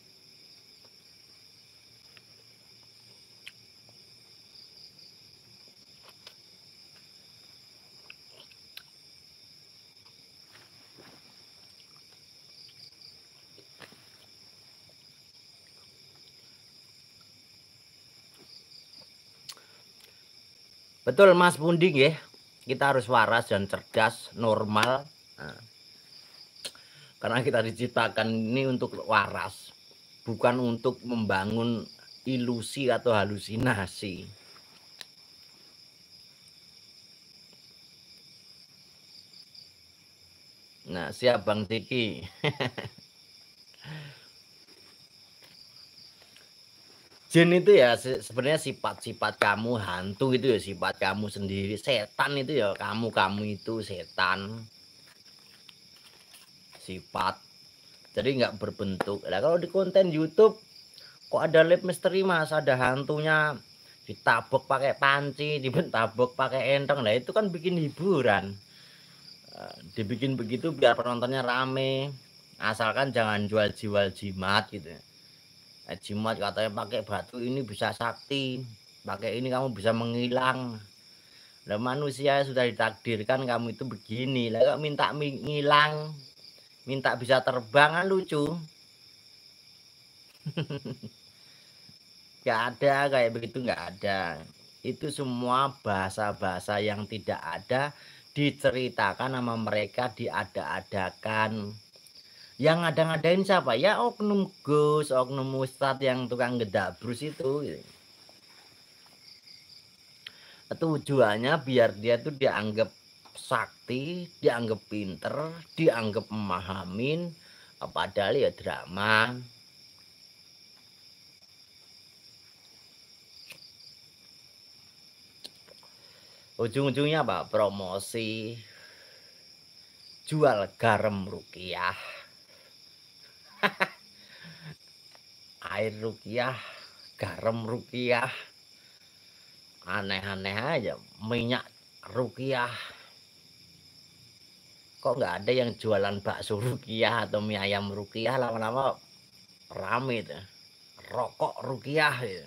Speaker 1: Betul Mas Punding ya. Kita harus waras dan cerdas, normal. Nah, karena kita diciptakan ini untuk waras, bukan untuk membangun ilusi atau halusinasi. Nah, siap Bang Tiki. Jin itu ya sebenarnya sifat-sifat kamu, hantu itu ya sifat kamu sendiri, setan itu ya kamu kamu itu setan sifat, jadi nggak berbentuk. Nah kalau di konten YouTube kok ada live misteri Mas, ada hantunya ditabok pakai panci, dibentabok pakai enteng, nah itu kan bikin hiburan. Dibikin begitu biar penontonnya rame, asalkan jangan jual-jual jimat gitu. Eh, jimat katanya pakai batu ini bisa sakti, pakai ini kamu bisa menghilang. Lah manusia sudah ditakdirkan kamu itu begini, lah kok minta menghilang, minta bisa terbang kan lucu. Gak ada kayak begitu, nggak ada. Itu semua bahasa-bahasa yang tidak ada diceritakan sama mereka, diada-adakan. Yang ngada-ngadain siapa? Ya oknum Gus, oknum Ustadz yang tukang gedabrus itu. Tujuannya biar dia tuh dianggap sakti, dianggap pinter, dianggap memahamin, padahal ya drama. Ujung-ujungnya apa? Promosi, jual garam rukiah, air rukiah, garam rukiah, aneh-aneh aja, minyak rukiah. Kok nggak ada yang jualan bakso rukiah atau mie ayam rukiah, lama-lama rame tuh. Rokok rukiah ya.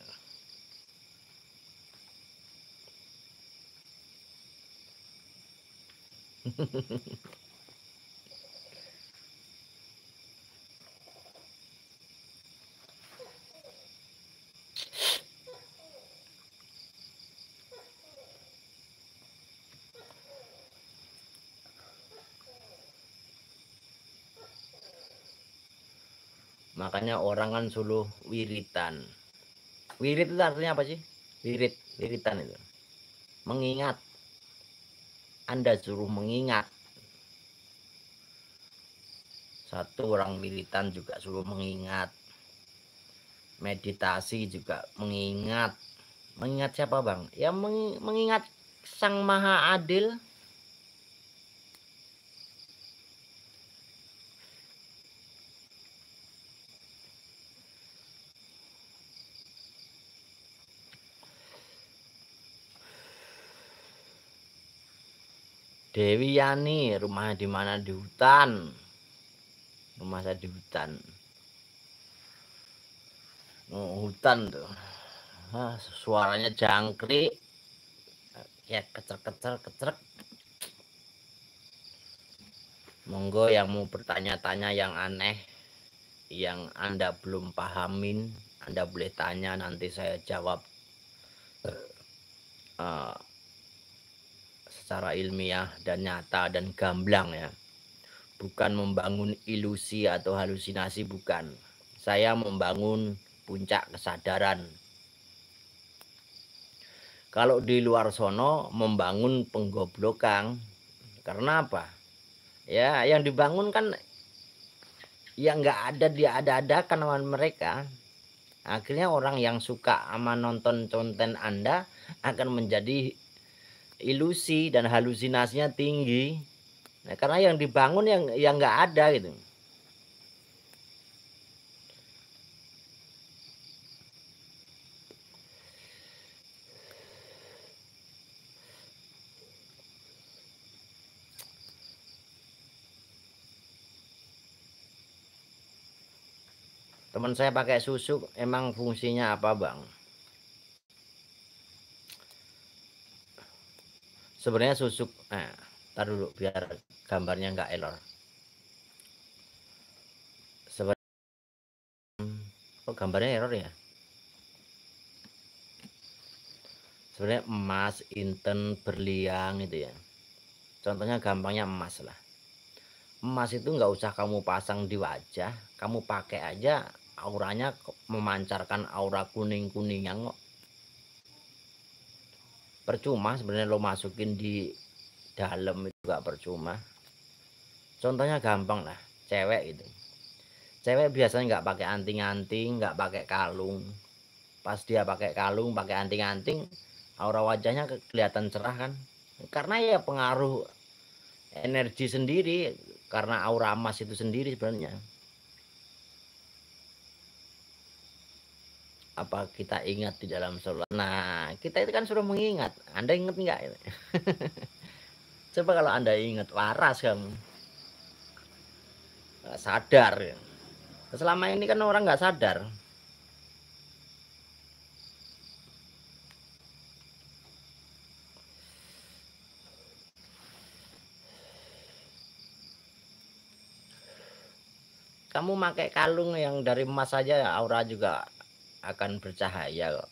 Speaker 1: Makanya orang kan suruh wiritan. Wirid itu artinya apa sih? Wirid, wiritan itu. Mengingat. Anda suruh mengingat. Satu orang wiritan juga suruh mengingat. Meditasi juga mengingat. Mengingat siapa Bang? Ya mengingat Sang Maha Adil. Dewi Yani, rumahnya di mana? Di hutan. Rumah saya di hutan. Oh, hutan tuh. Ah, suaranya jangkrik. Ya kecer-kecer kecer. Monggo yang mau bertanya-tanya yang aneh, yang Anda belum pahamin, Anda boleh tanya, nanti saya jawab uh, secara ilmiah dan nyata dan gamblang ya. Bukan membangun ilusi atau halusinasi, bukan. Saya membangun puncak kesadaran. Kalau di luar sono membangun penggoblokan. Karena apa? Ya, yang dibangun kan yang nggak ada diada-adakan sama mereka. Akhirnya orang yang suka sama nonton konten Anda akan menjadi ilusi dan halusinasinya tinggi. Nah, karena yang dibangun yang yang nggak ada gitu. Teman saya pakai susuk, emang fungsinya apa, Bang? Sebenarnya susuk, nah, tar dulu biar gambarnya nggak error. Sebenarnya, kok gambarnya error ya? Sebenarnya emas, inten, berlian itu ya. Contohnya gampangnya emas lah. Emas itu nggak usah kamu pasang di wajah, kamu pakai aja auranya memancarkan aura kuning-kuningan kok. Percuma sebenarnya lo masukin di dalam itu gak percuma. Contohnya gampang lah, cewek itu. Cewek biasanya nggak pakai anting-anting, nggak pakai kalung. Pas dia pakai kalung, pakai anting-anting, aura wajahnya kelihatan cerah kan? Karena ya pengaruh energi sendiri, karena aura emas itu sendiri sebenarnya. Apa kita ingat di dalam sholat? Nah, kita itu kan sudah mengingat. Anda ingat nggak? Coba kalau Anda ingat, waras kamu. Sadar ya. Selama ini kan orang nggak sadar. Kamu pakai kalung yang dari emas saja, aura juga akan bercahaya kok.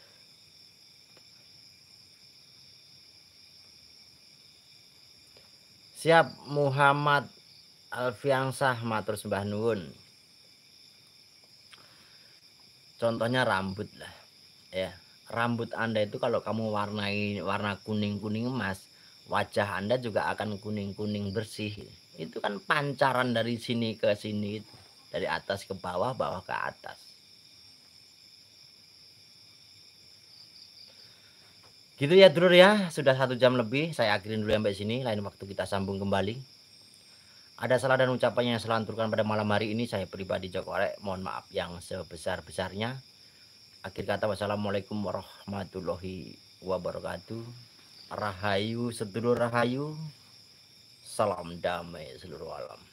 Speaker 1: Siap. Muhammad Alfiansah matur sembah nuwun. Contohnya rambut lah ya. Rambut Anda itu kalau kamu warnai warna kuning-kuning emas, wajah Anda juga akan kuning-kuning bersih. Itu kan pancaran dari sini ke sini, dari atas ke bawah, bawah ke atas. Gitu ya dulur ya, sudah satu jam lebih, saya akhirin dulu sampai sini, lain waktu kita sambung kembali. Ada salah dan ucapan yang saya lanturkan pada malam hari ini, saya pribadi Joko Arek, mohon maaf yang sebesar-besarnya. Akhir kata, wassalamualaikum warahmatullahi wabarakatuh. Rahayu sedulur rahayu, salam damai seluruh alam.